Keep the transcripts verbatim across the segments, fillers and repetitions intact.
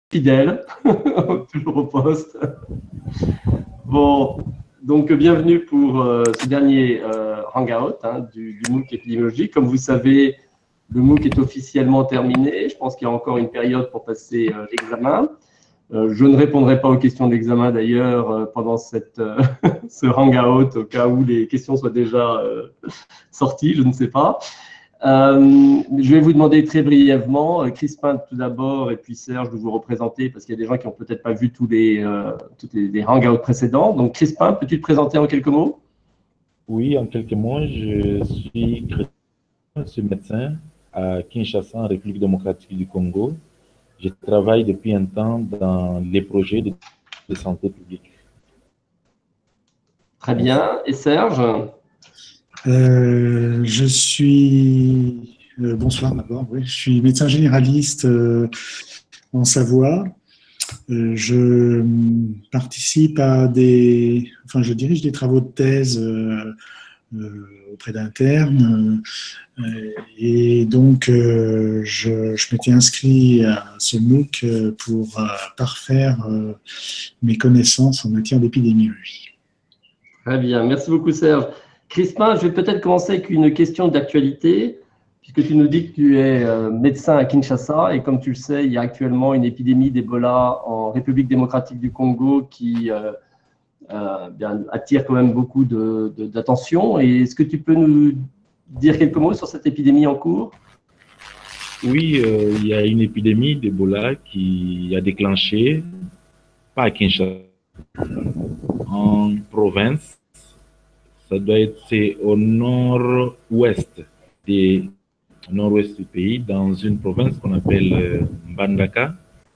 Fidèle, toujours au poste. Bon, donc bienvenue pour euh, ce dernier euh, Hangout hein, du, du MOOC épidémiologique. Comme vous savez, le MOOC est officiellement terminé. Je pense qu'il y a encore une période pour passer euh, l'examen. Euh, je ne répondrai pas aux questions d'examen d'ailleurs euh, pendant cette, euh, ce Hangout au cas où les questions soient déjà euh, sorties, je ne sais pas. Euh, je vais vous demander très brièvement, euh, Crispin tout d'abord et puis Serge de vous représenter parce qu'il y a des gens qui n'ont peut-être pas vu tous les, euh, tous les, les hangouts précédents. Donc Crispin, peux-tu te présenter en quelques mots? Oui, en quelques mots, je suis chrétien, je suis médecin à Kinshasa, en République démocratique du Congo. Je travaille depuis un temps dans les projets de, de santé publique. Très Merci. bien. Et Serge? Euh, je suis, euh, bonsoir d'abord, oui, je suis médecin généraliste euh, en Savoie. Euh, je participe à des, enfin, je dirige des travaux de thèse euh, euh, auprès d'internes. Euh, et donc, euh, je, je m'étais inscrit à ce MOOC pour euh, parfaire euh, mes connaissances en matière d'épidémiologie. Très bien. Merci beaucoup Serge. Crispin, je vais peut-être commencer avec une question d'actualité, puisque tu nous dis que tu es euh, médecin à Kinshasa et comme tu le sais, il y a actuellement une épidémie d'Ebola en République démocratique du Congo qui euh, euh, bien, attire quand même beaucoup de, de, d'attention. Et est-ce que tu peux nous dire quelques mots sur cette épidémie en cours? Oui, euh, il y a une épidémie d'Ebola qui a déclenché, pas à Kinshasa, en province. Ça doit être c'est au nord-ouest des nord-ouest du pays, dans une province qu'on appelle euh, Mbandaka.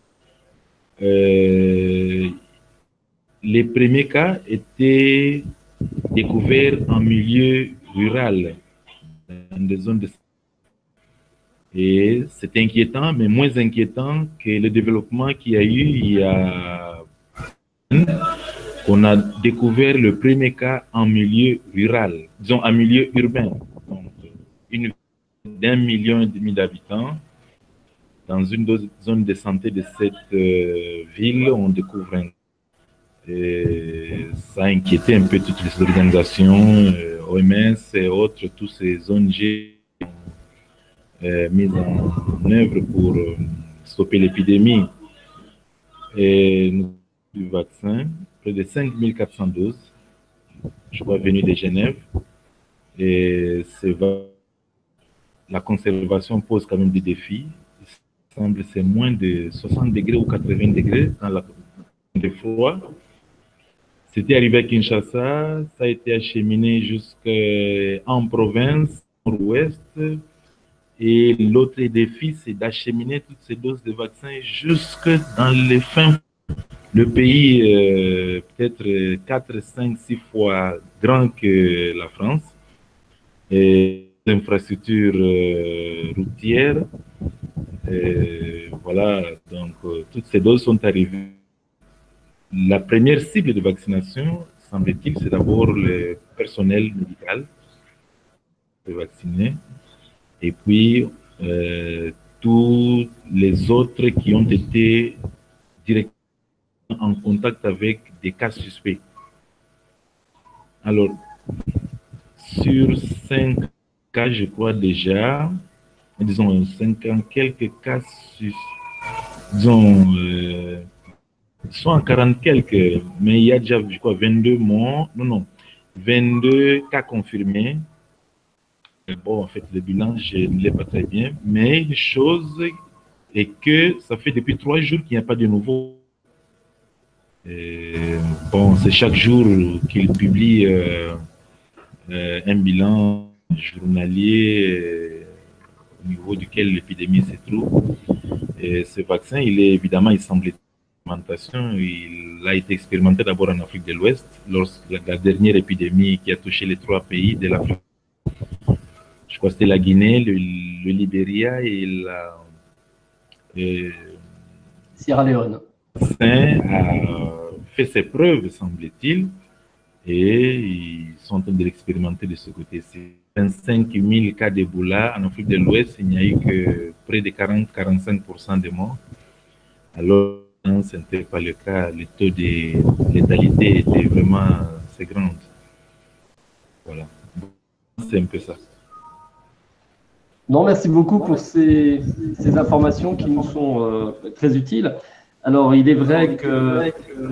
Euh, les premiers cas étaient découverts en milieu rural, dans des zones de... Et c'est inquiétant, mais moins inquiétant que le développement qu'il y a eu il y a... On a découvert le premier cas en milieu rural, disons en milieu urbain. Donc, une d'un million et demi d'habitants. Dans une zone de santé de cette euh, ville, on découvre un... Et ça a inquiété un peu toutes les organisations, euh, O M S et autres, tous ces O N G euh, mises en œuvre pour euh, stopper l'épidémie. Et nous avons du vaccin, près de cinq mille quatre cents doses, je crois, venues de Genève. Et c'est la conservation pose quand même des défis. Il semble que c'est moins de soixante degrés ou quatre-vingts degrés dans la de froid. C'était arrivé à Kinshasa, ça a été acheminé jusqu'en province, nord-ouest. Et l'autre défi, c'est d'acheminer toutes ces doses de vaccins jusque dans les fins. Le pays, euh, peut-être quatre, cinq, six fois grand que la France. Et l'infrastructure euh, routière. Et voilà, donc euh, toutes ces doses sont arrivées. La première cible de vaccination, semble-t-il, c'est d'abord le personnel médical vacciné, et puis euh, tous les autres qui ont été directement en contact avec des cas suspects. Alors, sur cinq cas, je crois déjà, disons cinquante quelques cas suspects, disons, euh, sont en quarante quelques, mais il y a déjà, je crois, vingt-deux morts, non, non, vingt-deux cas confirmés. Bon, en fait, le bilan, je ne l'ai pas très bien, mais une chose est que ça fait depuis trois jours qu'il n'y a pas de nouveau. Et, bon, c'est chaque jour qu'il publie euh, euh, un bilan journalier euh, au niveau duquel l'épidémie se trouve. Et ce vaccin, il est évidemment, il semble être en expérimentation. Il a été expérimenté d'abord en Afrique de l'Ouest, lorsque la, la dernière épidémie qui a touché les trois pays de l'Afrique. Je crois que c'était la Guinée, le, le Libéria et la euh, Sierra Leone. Le vaccin a fait ses preuves, semble-t-il, et ils sont en train de l'expérimenter de ce côté-ci. vingt-cinq mille cas d'Ebola en Afrique de l'Ouest, il n'y a eu que près de quarante à quarante-cinq pour cent de morts. Alors, non, ce n'était pas le cas. Le taux de létalité était vraiment assez grand. Voilà. C'est un peu ça. Non, merci beaucoup pour ces, ces informations qui nous sont euh, très utiles. Alors, il est vrai que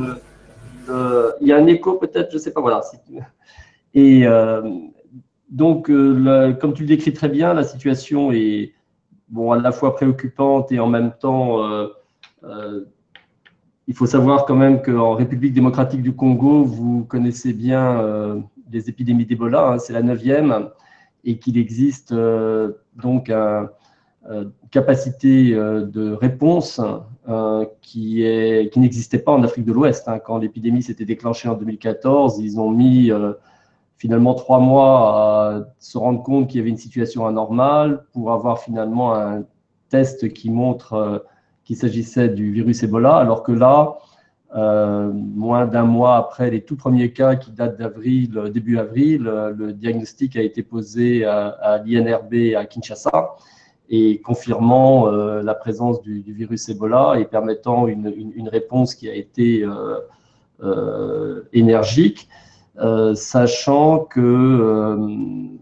euh, il y a un écho peut-être, je ne sais pas, voilà. Et euh, donc, euh, le, comme tu le décris très bien, la situation est bon, à la fois préoccupante et en même temps, euh, euh, il faut savoir quand même qu'en République démocratique du Congo, vous connaissez bien euh, les épidémies d'Ebola, hein, c'est la neuvième, et qu'il existe euh, donc une euh, capacité euh, de réponse euh, qui, est, qui n'existait pas en Afrique de l'Ouest. Hein. Quand l'épidémie s'était déclenchée en deux mille quatorze, ils ont mis euh, finalement trois mois à se rendre compte qu'il y avait une situation anormale pour avoir finalement un test qui montre euh, qu'il s'agissait du virus Ebola, alors que là, euh, moins d'un mois après les tout premiers cas qui datent d'avril, début avril, euh, le diagnostic a été posé à, à l'I N R B à Kinshasa et confirmant euh, la présence du, du virus Ebola et permettant une, une, une réponse qui a été euh, euh, énergique. Euh, sachant que euh,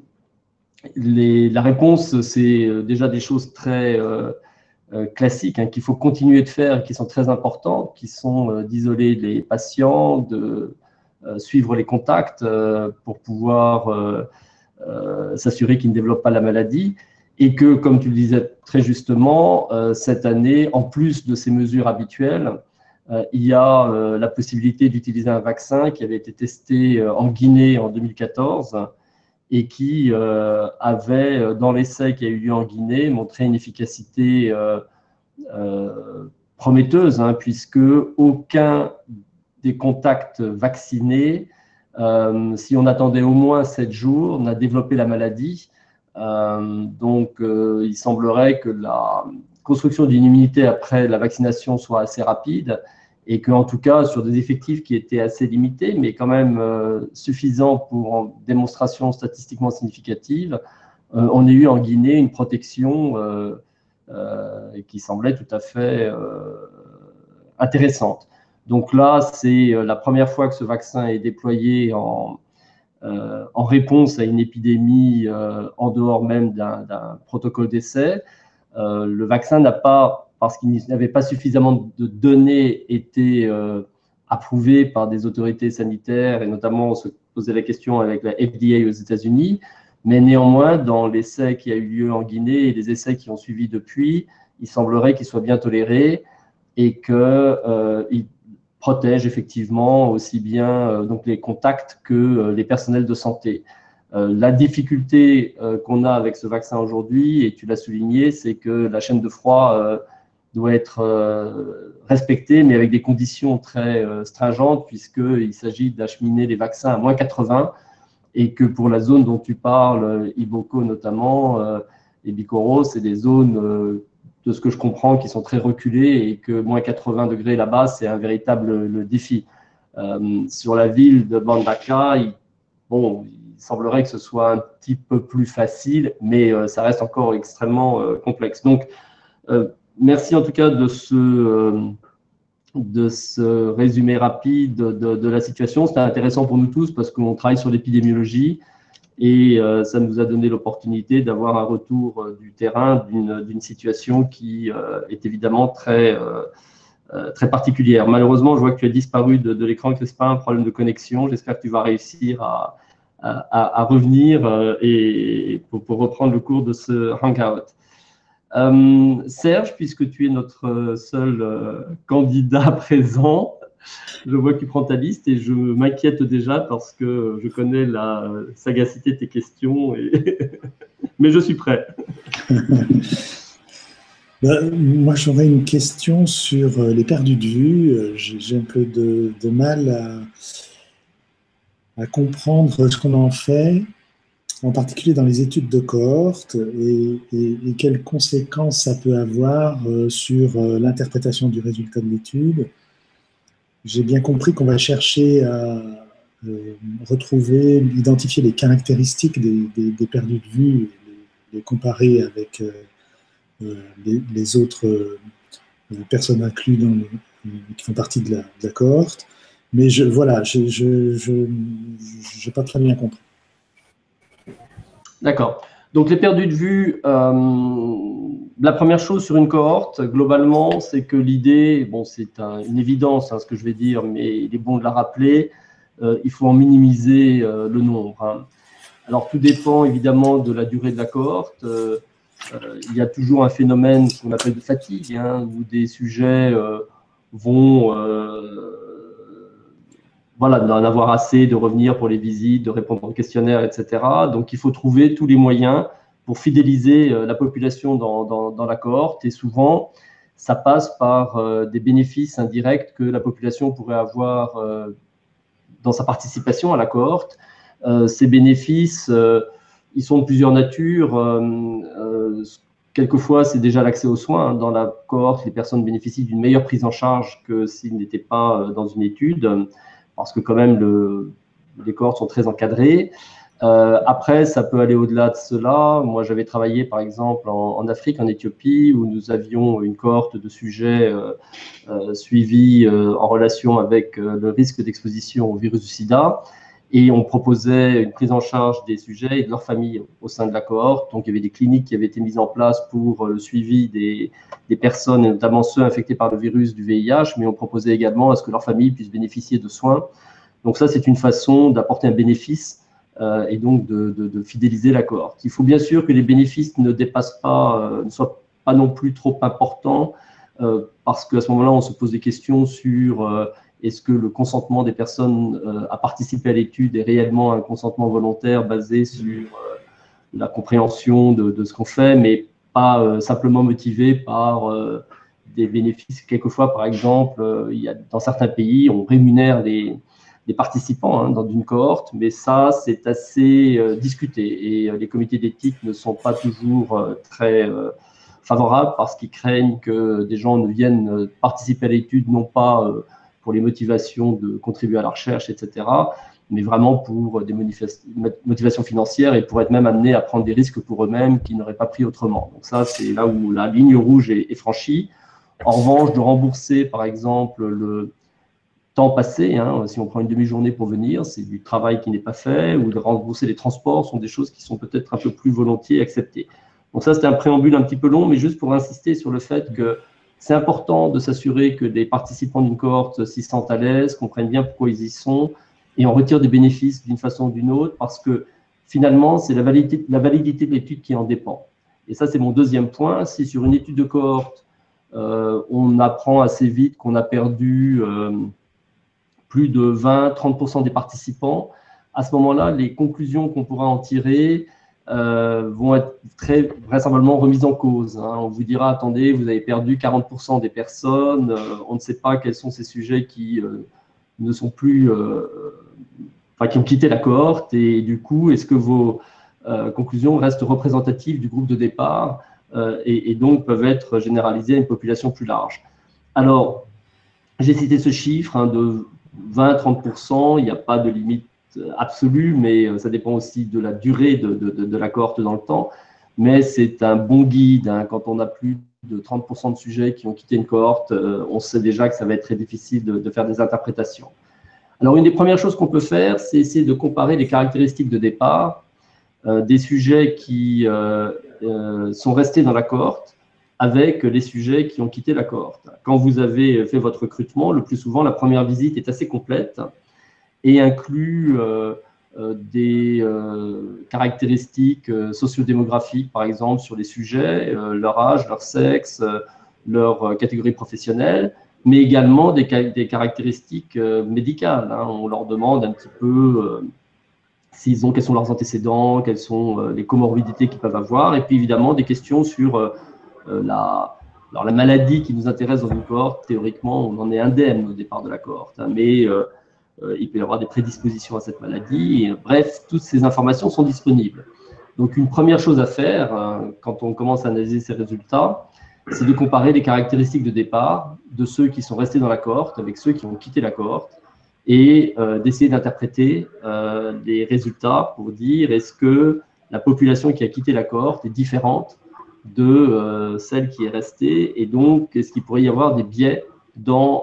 les, la réponse, c'est déjà des choses très euh, euh, classiques hein, qu'il faut continuer de faire, qui sont très importantes, qui sont euh, d'isoler les patients, de euh, suivre les contacts euh, pour pouvoir euh, euh, s'assurer qu'ils ne développent pas la maladie. Et que, comme tu le disais très justement, euh, cette année, en plus de ces mesures habituelles, Euh, il y a euh, la possibilité d'utiliser un vaccin qui avait été testé euh, en Guinée en deux mille quatorze et qui euh, avait, euh, dans l'essai qui a eu lieu en Guinée, montré une efficacité euh, euh, prometteuse, hein, puisque aucun des contacts vaccinés, euh, si on attendait au moins sept jours, n'a développé la maladie. Euh, donc, euh, il semblerait que la construction d'une immunité après la vaccination soit assez rapide et qu'en tout cas, sur des effectifs qui étaient assez limités, mais quand même euh, suffisants pour une démonstration statistiquement significative, euh, on a eu en Guinée une protection euh, euh, qui semblait tout à fait euh, intéressante. Donc là, c'est la première fois que ce vaccin est déployé en, euh, en réponse à une épidémie euh, en dehors même d'un protocole d'essai. Euh, le vaccin n'a pas, parce qu'il n'y avait pas suffisamment de données, été euh, approuvé par des autorités sanitaires, et notamment on se posait la question avec la F D A aux États-Unis. Mais néanmoins, dans l'essai qui a eu lieu en Guinée et les essais qui ont suivi depuis, il semblerait qu'il soit bien toléré et qu'il euh, protège effectivement aussi bien euh, donc les contacts que euh, les personnels de santé. Euh, la difficulté euh, qu'on a avec ce vaccin aujourd'hui, et tu l'as souligné, c'est que la chaîne de froid euh, doit être euh, respectée, mais avec des conditions très euh, stringentes, puisqu'il s'agit d'acheminer les vaccins à moins quatre-vingts, et que pour la zone dont tu parles, Iboko notamment, euh, et Bikoro, c'est des zones, euh, de ce que je comprends, qui sont très reculées, et que moins quatre-vingts degrés là-bas, c'est un véritable le défi. Euh, sur la ville de Mbandaka, il, bon, il semblerait que ce soit un petit peu plus facile, mais euh, ça reste encore extrêmement euh, complexe. Donc, euh, merci en tout cas de ce, euh, de ce résumé rapide de, de, de la situation. C'était intéressant pour nous tous parce qu'on travaille sur l'épidémiologie et euh, ça nous a donné l'opportunité d'avoir un retour euh, du terrain d'une situation qui euh, est évidemment très, euh, euh, très particulière. Malheureusement, je vois que tu as disparu de, de l'écran, que ce n'est pas un problème de connexion. J'espère que tu vas réussir à, à, à revenir euh, et pour, pour reprendre le cours de ce Hangout. Euh, Serge, puisque tu es notre seul euh, candidat présent, je vois que tu prends ta liste et je m'inquiète déjà parce que je connais la sagacité de tes questions, et... mais je suis prêt. Ben, moi, j'aurais une question sur les perdus de vue. J'ai un peu de, de mal à, à comprendre ce qu'on en fait, en particulier dans les études de cohorte, et, et, et quelles conséquences ça peut avoir sur l'interprétation du résultat de l'étude. J'ai bien compris qu'on va chercher à euh, retrouver, identifier les caractéristiques des, des, des perdus de vue, et les, les comparer avec euh, les, les autres euh, personnes incluses dans le, qui font partie de la, de la cohorte. Mais je, voilà, je n'ai pas très bien compris. D'accord. Donc, les perdus de vue, euh, la première chose sur une cohorte, globalement, c'est que l'idée, bon, c'est un, une évidence, hein, ce que je vais dire, mais il est bon de la rappeler, euh, il faut en minimiser euh, le nombre. Hein. Alors, tout dépend évidemment de la durée de la cohorte. Euh, euh, il y a toujours un phénomène qu'on appelle de fatigue, hein, où des sujets euh, vont... Euh, Voilà, d'en avoir assez, de revenir pour les visites, de répondre aux questionnaires, et cetera. Donc, il faut trouver tous les moyens pour fidéliser la population dans, dans, dans la cohorte. Et souvent, ça passe par euh, des bénéfices indirects que la population pourrait avoir euh, dans sa participation à la cohorte. Euh, ces bénéfices, euh, ils sont de plusieurs natures. Euh, euh, quelquefois, c'est déjà l'accès aux soins. Dans la cohorte, les personnes bénéficient d'une meilleure prise en charge que s'ils n'étaient pas dans une étude, parce que quand même, le, les cohortes sont très encadrées. Euh, après, ça peut aller au-delà de cela. Moi, j'avais travaillé, par exemple, en, en Afrique, en Éthiopie, où nous avions une cohorte de sujets euh, euh, suivis euh, en relation avec euh, le risque d'exposition au virus du sida. Et on proposait une prise en charge des sujets et de leurs familles au sein de la cohorte. Donc, il y avait des cliniques qui avaient été mises en place pour le suivi des, des personnes, et notamment ceux infectés par le virus du V I H, mais on proposait également à ce que leurs familles puissent bénéficier de soins. Donc, ça, c'est une façon d'apporter un bénéfice euh, et donc de, de, de fidéliser la cohorte. Il faut bien sûr que les bénéfices ne dépassent pas, euh, ne soient pas non plus trop importants, euh, parce qu'à ce moment-là, on se pose des questions sur... Euh, Est-ce que le consentement des personnes euh, à participer à l'étude est réellement un consentement volontaire basé sur euh, la compréhension de, de ce qu'on fait, mais pas euh, simplement motivé par euh, des bénéfices. Quelquefois, par exemple, euh, il y a, dans certains pays, on rémunère les, les participants hein, dans une cohorte, mais ça, c'est assez euh, discuté. Et euh, les comités d'éthique ne sont pas toujours euh, très euh, favorables parce qu'ils craignent que des gens ne viennent participer à l'étude, non pas euh, pour les motivations de contribuer à la recherche, et cetera, mais vraiment pour des motivations financières et pour être même amenés à prendre des risques pour eux-mêmes qu'ils n'auraient pas pris autrement. Donc ça, c'est là où la ligne rouge est, est franchie. En revanche, de rembourser, par exemple, le temps passé, hein, si on prend une demi-journée pour venir, c'est du travail qui n'est pas fait, ou de rembourser les transports sont des choses qui sont peut-être un peu plus volontiers acceptées. Donc ça, c'était un préambule un petit peu long, mais juste pour insister sur le fait que c'est important de s'assurer que les participants d'une cohorte s'y sentent à l'aise, comprennent bien pourquoi ils y sont et en retirent des bénéfices d'une façon ou d'une autre parce que finalement, c'est la validité, la validité de l'étude qui en dépend. Et ça, c'est mon deuxième point. Si sur une étude de cohorte, euh, on apprend assez vite qu'on a perdu euh, plus de vingt à trente pour cent des participants, à ce moment-là, les conclusions qu'on pourra en tirer Euh, vont être très vraisemblablement remises en cause. Hein. On vous dira, attendez, vous avez perdu quarante pour cent des personnes, euh, on ne sait pas quels sont ces sujets qui euh, ne sont plus, euh, enfin, qui ont quitté la cohorte, et du coup, est-ce que vos euh, conclusions restent représentatives du groupe de départ euh, et, et donc peuvent être généralisées à une population plus large. Alors, j'ai cité ce chiffre hein, de vingt à trente pour cent, il n'y a pas de limite absolue, mais ça dépend aussi de la durée de, de, de la cohorte dans le temps. Mais c'est un bon guide. Hein. Quand on a plus de trente pour cent de sujets qui ont quitté une cohorte, euh, on sait déjà que ça va être très difficile de, de faire des interprétations. Alors, une des premières choses qu'on peut faire, c'est essayer de comparer les caractéristiques de départ euh, des sujets qui euh, euh, sont restés dans la cohorte avec les sujets qui ont quitté la cohorte. Quand vous avez fait votre recrutement, le plus souvent, la première visite est assez complète et inclut euh, euh, des euh, caractéristiques euh, sociodémographiques, par exemple, sur les sujets, euh, leur âge, leur sexe, euh, leur euh, catégorie professionnelle, mais également des, des caractéristiques euh, médicales. Hein. On leur demande un petit peu euh, s'ils ont, quels sont leurs antécédents, quelles sont euh, les comorbidités qu'ils peuvent avoir, et puis évidemment des questions sur euh, euh, la, alors, la maladie qui nous intéresse dans une cohorte. Théoriquement, on en est indemne au départ de la cohorte, hein, mais euh, Euh, il peut y avoir des prédispositions à cette maladie. Et, bref, toutes ces informations sont disponibles. Donc, une première chose à faire, euh, quand on commence à analyser ces résultats, c'est de comparer les caractéristiques de départ de ceux qui sont restés dans la cohorte avec ceux qui ont quitté la cohorte et euh, d'essayer d'interpréter euh, les résultats pour dire est-ce que la population qui a quitté la cohorte est différente de euh, celle qui est restée, et donc est-ce qu'il pourrait y avoir des biais dans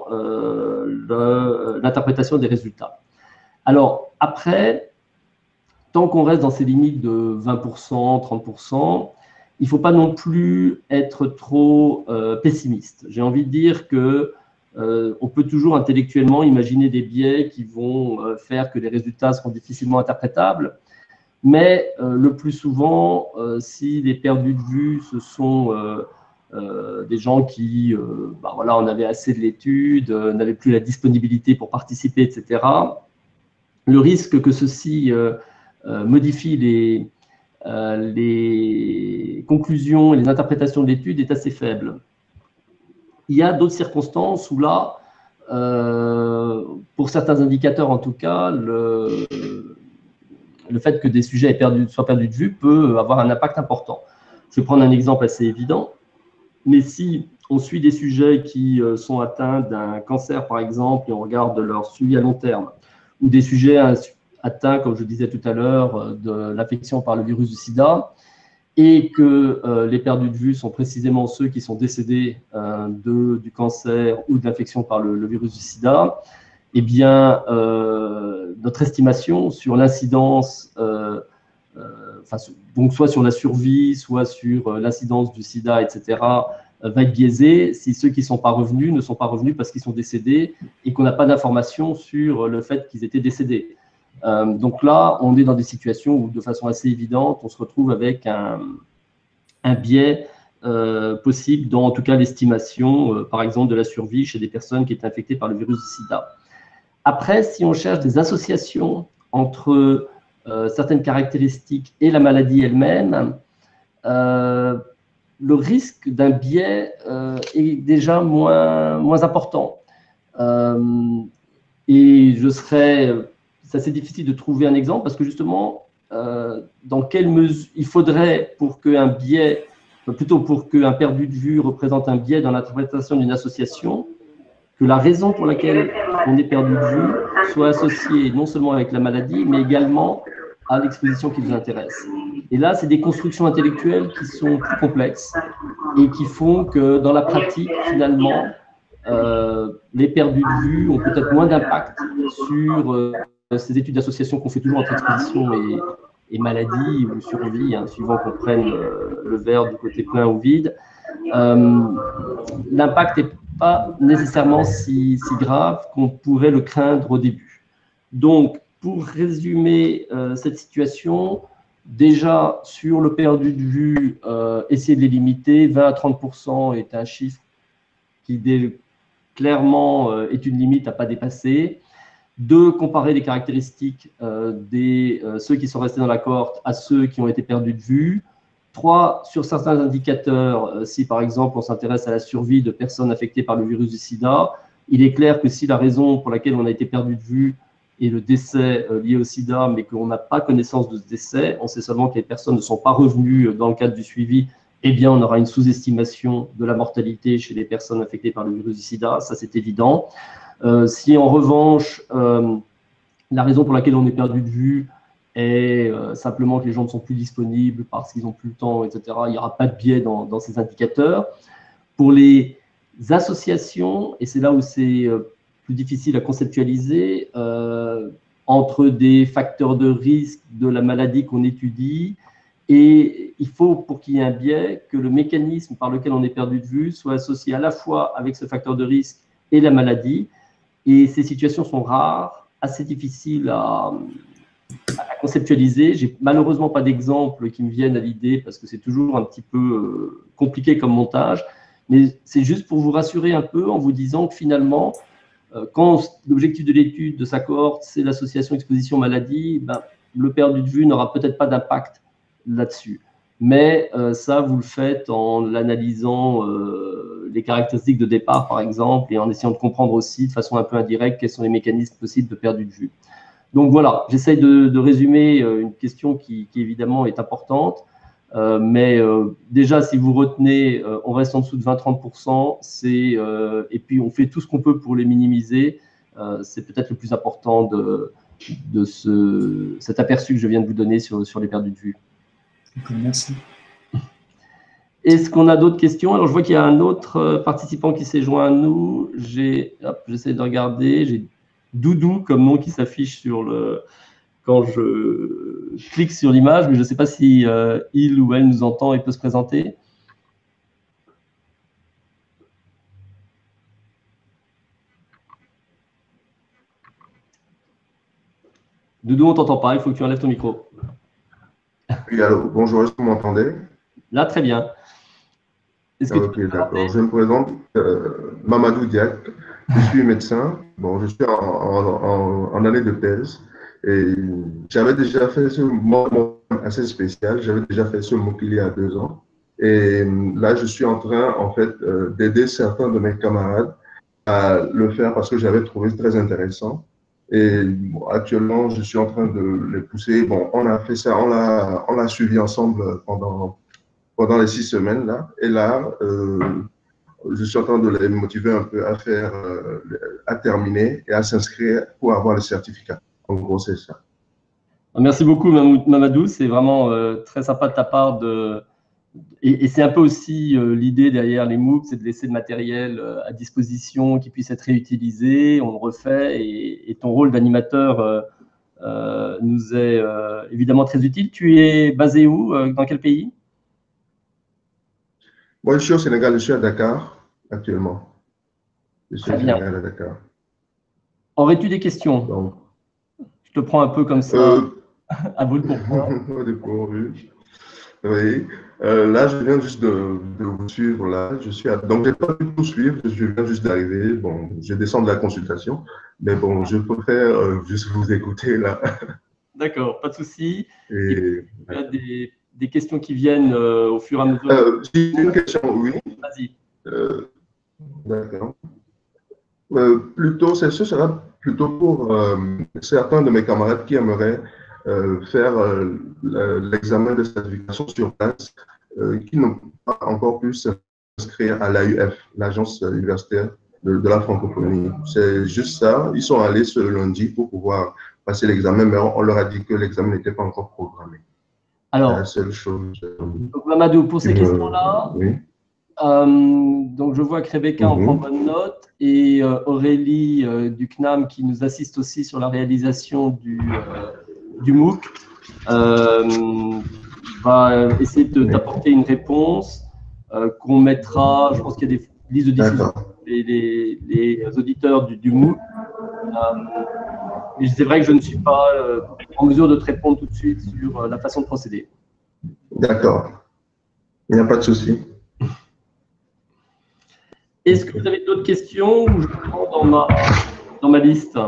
euh, l'interprétation des résultats. Alors, après, tant qu'on reste dans ces limites de vingt pour cent, trente pour cent, il ne faut pas non plus être trop euh, pessimiste. J'ai envie de dire que euh, on peut toujours intellectuellement imaginer des biais qui vont euh, faire que les résultats seront difficilement interprétables, mais euh, le plus souvent, euh, si les perdus de vue, ce sont euh, euh, des gens qui, euh, bah voilà, on avait assez de l'étude, euh, n'avaient plus la disponibilité pour participer, et cetera, le risque que ceci euh, euh, modifie les, euh, les conclusions et les interprétations de l'étude est assez faible. Il y a d'autres circonstances où là, euh, pour certains indicateurs en tout cas, le, le fait que des sujets aient perdu, soient perdus de vue peut avoir un impact important. Je vais prendre un exemple assez évident, mais si on suit des sujets qui sont atteints d'un cancer par exemple et on regarde leur suivi à long terme, ou des sujets atteints, comme je disais tout à l'heure, de l'infection par le virus du sida, et que euh, les perdus de vue sont précisément ceux qui sont décédés euh, de, du cancer ou de l'infection par le, le virus du sida, eh bien, euh, notre estimation sur l'incidence, euh, euh, enfin, donc soit sur la survie, soit sur euh, l'incidence du sida, et cetera, euh, va être biaisée si ceux qui ne sont pas revenus ne sont pas revenus parce qu'ils sont décédés et qu'on n'a pas d'informations sur le fait qu'ils étaient décédés. Euh, donc là, on est dans des situations où, de façon assez évidente, on se retrouve avec un, un biais euh, possible dans, en tout cas, l'estimation, euh, par exemple, de la survie chez des personnes qui étaient infectées par le virus du sida. Après, si on cherche des associations entre euh, certaines caractéristiques et la maladie elle-même, euh, le risque d'un biais euh, est déjà moins, moins important. Euh, et je serais... C'est assez difficile de trouver un exemple parce que justement, euh, dans quelle mesure il faudrait pour qu'un biais, plutôt pour qu'un perdu de vue représente un biais dans l'interprétation d'une association, que la raison pour laquelle on est perdu de vue soit associée non seulement avec la maladie, mais également à l'exposition qui nous intéresse. Et là, c'est des constructions intellectuelles qui sont plus complexes et qui font que dans la pratique, finalement, euh, les perdus de vue ont peut-être moins d'impact sur euh, ces études d'association qu'on fait toujours entre exposition et, et maladie ou survie, hein, suivant qu'on prenne euh, le verre du côté plein ou vide. Euh, L'impact n'est pas nécessairement si, si grave qu'on pourrait le craindre au début. Donc, pour résumer euh, cette situation, déjà sur le perdu de vue, euh, essayer de les limiter, vingt à trente pour cent est un chiffre qui dé, clairement euh, est une limite à ne pas dépasser. Deux, comparer les caractéristiques euh, des euh, ceux qui sont restés dans la cohorte à ceux qui ont été perdus de vue. Trois, sur certains indicateurs, euh, si par exemple on s'intéresse à la survie de personnes affectées par le virus du sida, il est clair que si la raison pour laquelle on a été perdu de vue est le décès euh, lié au sida, mais qu'on n'a pas connaissance de ce décès, on sait seulement que les personnes ne sont pas revenues dans le cadre du suivi, eh bien on aura une sous-estimation de la mortalité chez les personnes affectées par le virus du sida, ça c'est évident. Euh, si en revanche, euh, la raison pour laquelle on est perdu de vue est euh, simplement que les gens ne sont plus disponibles parce qu'ils n'ont plus le temps, et cetera, il n'y aura pas de biais dans, dans ces indicateurs. Pour les associations, et c'est là où c'est euh, plus difficile à conceptualiser, euh, entre des facteurs de risque de la maladie qu'on étudie, et il faut, pour qu'il y ait un biais, que le mécanisme par lequel on est perdu de vue soit associé à la fois avec ce facteur de risque et la maladie. Et ces situations sont rares, assez difficiles à, à conceptualiser. J'ai malheureusement pas d'exemple qui me viennent à l'idée parce que c'est toujours un petit peu euh, compliqué comme montage. Mais c'est juste pour vous rassurer un peu en vous disant que finalement, euh, quand l'objectif de l'étude de sa cohorte, c'est l'association exposition-maladie, ben, le perdu de vue n'aura peut-être pas d'impact là-dessus. Mais euh, ça, vous le faites en analysant euh, les caractéristiques de départ, par exemple, et en essayant de comprendre aussi de façon un peu indirecte quels sont les mécanismes possibles de perdu de vue. Donc voilà, j'essaye de, de résumer euh, une question qui, qui évidemment est importante, euh, mais euh, déjà, si vous retenez, euh, on reste en dessous de vingt à trente pour cent, euh, et puis on fait tout ce qu'on peut pour les minimiser, euh, c'est peut-être le plus important de, de ce, cet aperçu que je viens de vous donner sur, sur les perdus de vue. Merci. Est-ce qu'on a d'autres questions? Alors, je vois qu'il y a un autre participant qui s'est joint à nous. J'essaie de regarder. J'ai Doudou comme nom qui s'affiche sur le… quand je clique sur l'image, mais je ne sais pas si euh, il ou elle nous entend et peut se présenter. Doudou, on ne t'entend pas, il faut que tu enlèves ton micro. Oui, allô, bonjour, est-ce que vous m'entendez? Là, très bien. Est-ce que ok, d'accord. Je me présente, euh, Mamadou Diak. Je suis médecin. Bon, je suis en, en, en, en année de thèse. Et j'avais déjà fait ce moment assez spécial. J'avais déjà fait ce MOOC il y a deux ans. Et là, je suis en train, en fait, euh, d'aider certains de mes camarades à le faire parce que j'avais trouvé très intéressant. Et bon, actuellement, je suis en train de les pousser. Bon, on a fait ça, on l'a, on l'a suivi ensemble pendant pendant les six semaines là. Et là, euh, je suis en train de les motiver un peu à faire, euh, à terminer et à s'inscrire pour avoir le certificat. En gros, c'est ça. Merci beaucoup, Mamadou. C'est vraiment euh, très sympa de ta part. De... Et, et c'est un peu aussi euh, l'idée derrière les MOOC, c'est de laisser le matériel euh, à disposition qui puisse être réutilisé. On le refait. Et, et ton rôle d'animateur euh, euh, nous est euh, évidemment très utile. Tu es basé où? euh, Dans quel pays? Moi, je suis au Sénégal, je suis à Dakar actuellement. Je suis Très au bien. Sénégal, à Dakar. Aurais-tu des questions? Donc, je te prends un peu comme ça, euh, à bout de pourquoi. Oui. Euh, là, je viens juste de, de vous suivre. Là. Je suis à... Donc, je n'ai pas pu vous suivre, je viens juste d'arriver. Bon, je descends de la consultation, mais bon, je préfère euh, juste vous écouter là. D'accord, pas de souci. Et... Et il y a des, des questions qui viennent euh, au fur et à mesure. Euh, J'ai une question, oui. Vas-y. Euh, D'accord. Euh, plutôt, ce sera plutôt pour euh, certains de mes camarades qui aimeraient euh, faire euh, l'examen de certification sur place, euh, qui n'ont pas encore pu s'inscrire à l'A U F, l'agence universitaire de, de la francophonie. C'est juste ça. Ils sont allés ce lundi pour pouvoir passer l'examen, mais on, on leur a dit que l'examen n'était pas encore programmé. Alors, la seule chose. Euh, donc Mamadou, pour ces me... questions-là, oui. Euh, donc, je vois que Rebecca en Mm-hmm. prend bonne note et euh, Aurélie euh, du C N A M qui nous assiste aussi sur la réalisation du, euh, du MOOC euh, va essayer de t'apporter une réponse euh, qu'on mettra. Je pense qu'il y a des listes de diffusion des les, les auditeurs du, du MOOC. Euh, mais c'est vrai que je ne suis pas euh, en mesure de te répondre tout de suite sur euh, la façon de procéder. D'accord. Il n'y a pas de souci. Est-ce que vous avez d'autres questions ou je prends dans ma, dans ma liste?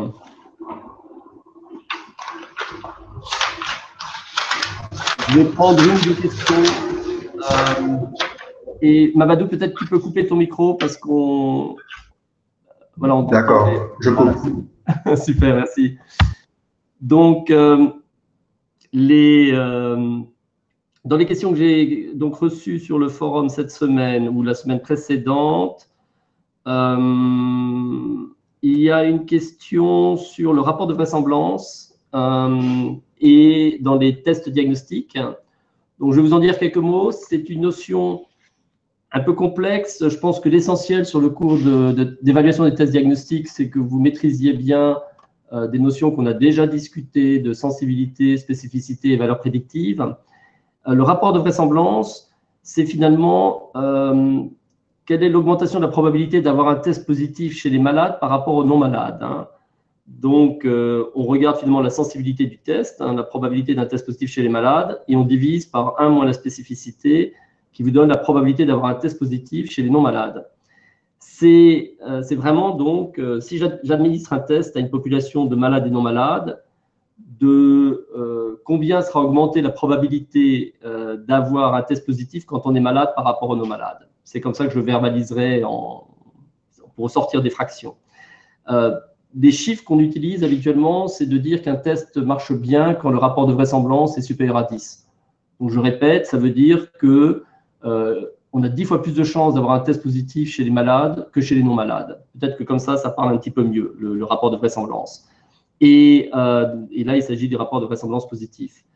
Je vais prendre une des questions. Euh, et Mamadou, peut-être tu peux couper ton micro parce qu'on… Voilà, d'accord, je coupe. Voilà. Super, merci. Donc, euh, les, euh, dans les questions que j'ai donc reçues sur le forum cette semaine ou la semaine précédente, Euh, il y a une question sur le rapport de vraisemblance euh, et dans les tests diagnostiques. Donc, je vais vous en dire quelques mots. C'est une notion un peu complexe. Je pense que l'essentiel sur le cours d'évaluation de, de, des tests diagnostiques, c'est que vous maîtrisiez bien euh, des notions qu'on a déjà discutées de sensibilité, spécificité et valeur prédictive. Euh, le rapport de vraisemblance, c'est finalement… Euh, quelle est l'augmentation de la probabilité d'avoir un test positif chez les malades par rapport aux non-malades, hein. Donc, euh, on regarde finalement la sensibilité du test, hein, la probabilité d'un test positif chez les malades, et on divise par un moins la spécificité, qui vous donne la probabilité d'avoir un test positif chez les non-malades. C'est euh, vraiment donc, euh, si j'administre un test à une population de malades et non-malades, de euh, combien sera augmentée la probabilité euh, d'avoir un test positif quand on est malade par rapport aux non-malades. C'est comme ça que je verbaliserai en, pour sortir des fractions. Euh, des chiffres qu'on utilise habituellement, c'est de dire qu'un test marche bien quand le rapport de vraisemblance est supérieur à dix. Donc, je répète, ça veut dire que euh, on a dix fois plus de chances d'avoir un test positif chez les malades que chez les non-malades. Peut-être que comme ça, ça parle un petit peu mieux, le, le rapport de vraisemblance. Et, euh, et là, il s'agit des rapports de vraisemblance positifs.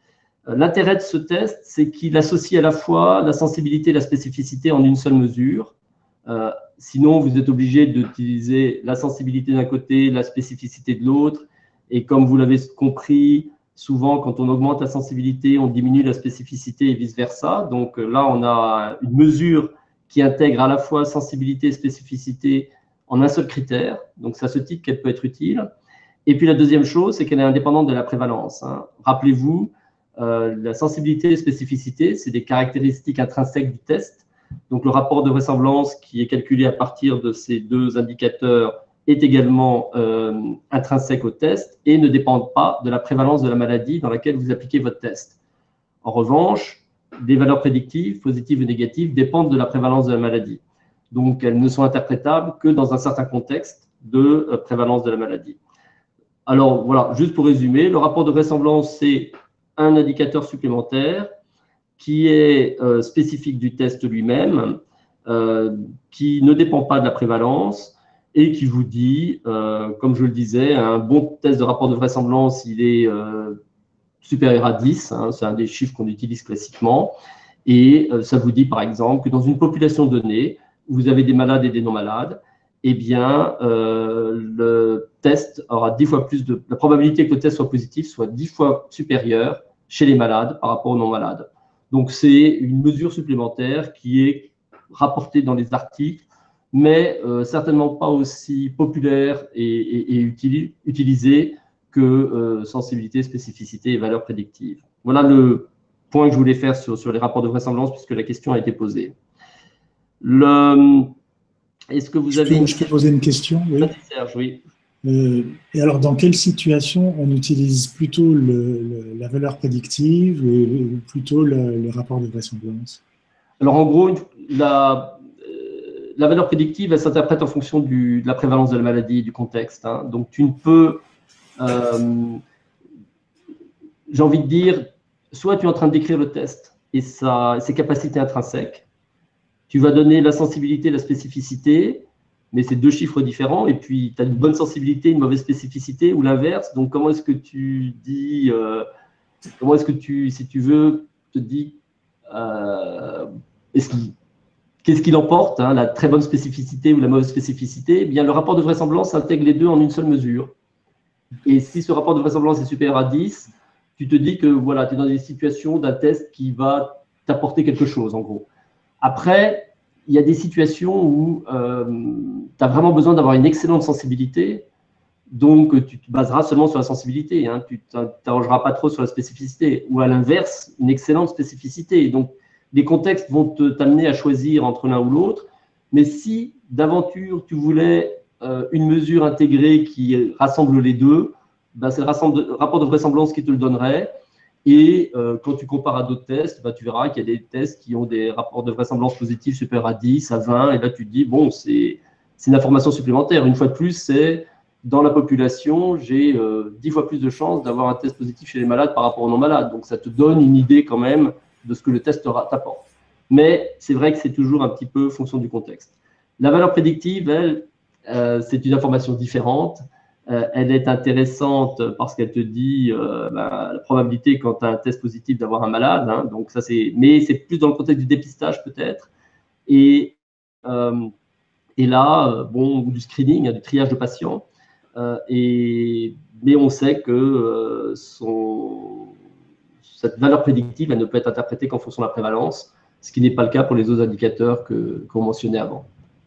L'intérêt de ce test, c'est qu'il associe à la fois la sensibilité et la spécificité en une seule mesure. Euh, sinon, vous êtes obligé d'utiliser la sensibilité d'un côté, la spécificité de l'autre. Et comme vous l'avez compris, souvent, quand on augmente la sensibilité, on diminue la spécificité et vice-versa. Donc là, on a une mesure qui intègre à la fois sensibilité et spécificité en un seul critère. Donc, c'est à ce titre qu'elle peut être utile. Et puis, la deuxième chose, c'est qu'elle est indépendante de la prévalence, hein. Rappelez-vous, euh, la sensibilité et spécificité, c'est des caractéristiques intrinsèques du test. Donc, le rapport de vraisemblance qui est calculé à partir de ces deux indicateurs est également euh, intrinsèque au test et ne dépendent pas de la prévalence de la maladie dans laquelle vous appliquez votre test. En revanche, des valeurs prédictives, positives ou négatives, dépendent de la prévalence de la maladie. Donc, elles ne sont interprétables que dans un certain contexte de euh, prévalence de la maladie. Alors, voilà, juste pour résumer, le rapport de vraisemblance, c'est un indicateur supplémentaire qui est euh, spécifique du test lui-même, euh, qui ne dépend pas de la prévalence et qui vous dit, euh, comme je le disais, un bon test de rapport de vraisemblance, il est euh, supérieur à dix, hein, c'est un des chiffres qu'on utilise classiquement, et euh, ça vous dit par exemple que dans une population donnée, où vous avez des malades et des non-malades, eh bien, euh, le test aura dix fois plus de… La probabilité que le test soit positif soit dix fois supérieure chez les malades par rapport aux non-malades. Donc, c'est une mesure supplémentaire qui est rapportée dans les articles, mais euh, certainement pas aussi populaire et, et, et utile, utilisée que euh, sensibilité, spécificité et valeur prédictive. Voilà le point que je voulais faire sur, sur les rapports de vraisemblance, puisque la question a été posée. Le… Est-ce que vous je avez peux, une je peux poser une question? Oui. Serge, oui. Euh, et alors, dans quelle situation on utilise plutôt le, le, la valeur prédictive ou plutôt le, le rapport de vraisemblance? Alors, en gros, la, euh, la valeur prédictive, elle s'interprète en fonction du, de la prévalence de la maladie et du contexte, hein. Donc, tu ne peux, euh, j'ai envie de dire, soit tu es en train de décrire le test et sa, ses capacités intrinsèques, tu vas donner la sensibilité et la spécificité, mais c'est deux chiffres différents, et puis tu as une bonne sensibilité, une mauvaise spécificité, ou l'inverse. Donc, comment est-ce que tu dis, euh, comment est-ce que tu, si tu veux, te dis, euh, qu'est-ce qu'il emporte, hein, la très bonne spécificité ou la mauvaise spécificité? Eh bien, le rapport de vraisemblance intègre les deux en une seule mesure. Et si ce rapport de vraisemblance est supérieur à dix, tu te dis que voilà, tu es dans une situation d'un test qui va t'apporter quelque chose, en gros. Après, il y a des situations où euh, tu as vraiment besoin d'avoir une excellente sensibilité, donc tu te baseras seulement sur la sensibilité, hein, tu ne t'arrangeras pas trop sur la spécificité, ou à l'inverse, une excellente spécificité. Donc, les contextes vont t'amener à choisir entre l'un ou l'autre, mais si d'aventure tu voulais euh, une mesure intégrée qui rassemble les deux, ben, c'est le rapport de vraisemblance qui te le donnerait. Et euh, quand tu compares à d'autres tests, bah, tu verras qu'il y a des tests qui ont des rapports de vraisemblance positifs supérieurs à dix, à vingt, et là tu te dis, bon, c'est une information supplémentaire. Une fois de plus, c'est dans la population, j'ai euh, dix fois plus de chances d'avoir un test positif chez les malades par rapport aux non-malades. Donc ça te donne une idée quand même de ce que le test t'apporte. Mais c'est vrai que c'est toujours un petit peu fonction du contexte. La valeur prédictive, elle, euh, c'est une information différente. Euh, elle est intéressante parce qu'elle te dit euh, bah, la probabilité quand tu as un test positif d'avoir un malade, hein, donc ça c'est, mais c'est plus dans le contexte du dépistage peut-être, et, euh, et là, euh, bon, du screening, hein, du triage de patients, euh, et, mais on sait que euh, son, cette valeur prédictive, elle ne peut être interprétée qu'en fonction de la prévalence, ce qui n'est pas le cas pour les autres indicateurs que, qu'on mentionnait avant.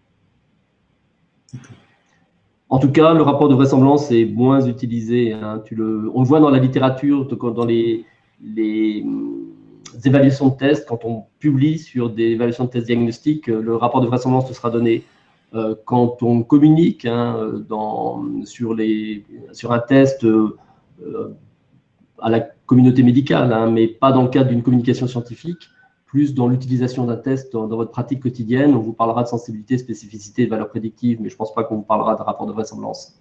En tout cas, le rapport de vraisemblance est moins utilisé, hein. Tu le, on le voit dans la littérature, dans les, les, les évaluations de tests. Quand on publie sur des évaluations de tests diagnostiques, le rapport de vraisemblance te sera donné. Euh, quand on communique, hein, dans, sur, les, sur un test euh, à la communauté médicale, hein, mais pas dans le cadre d'une communication scientifique, plus dans l'utilisation d'un test dans, dans votre pratique quotidienne. On vous parlera de sensibilité, spécificité, de valeur prédictive, mais je ne pense pas qu'on vous parlera de rapport de vraisemblance.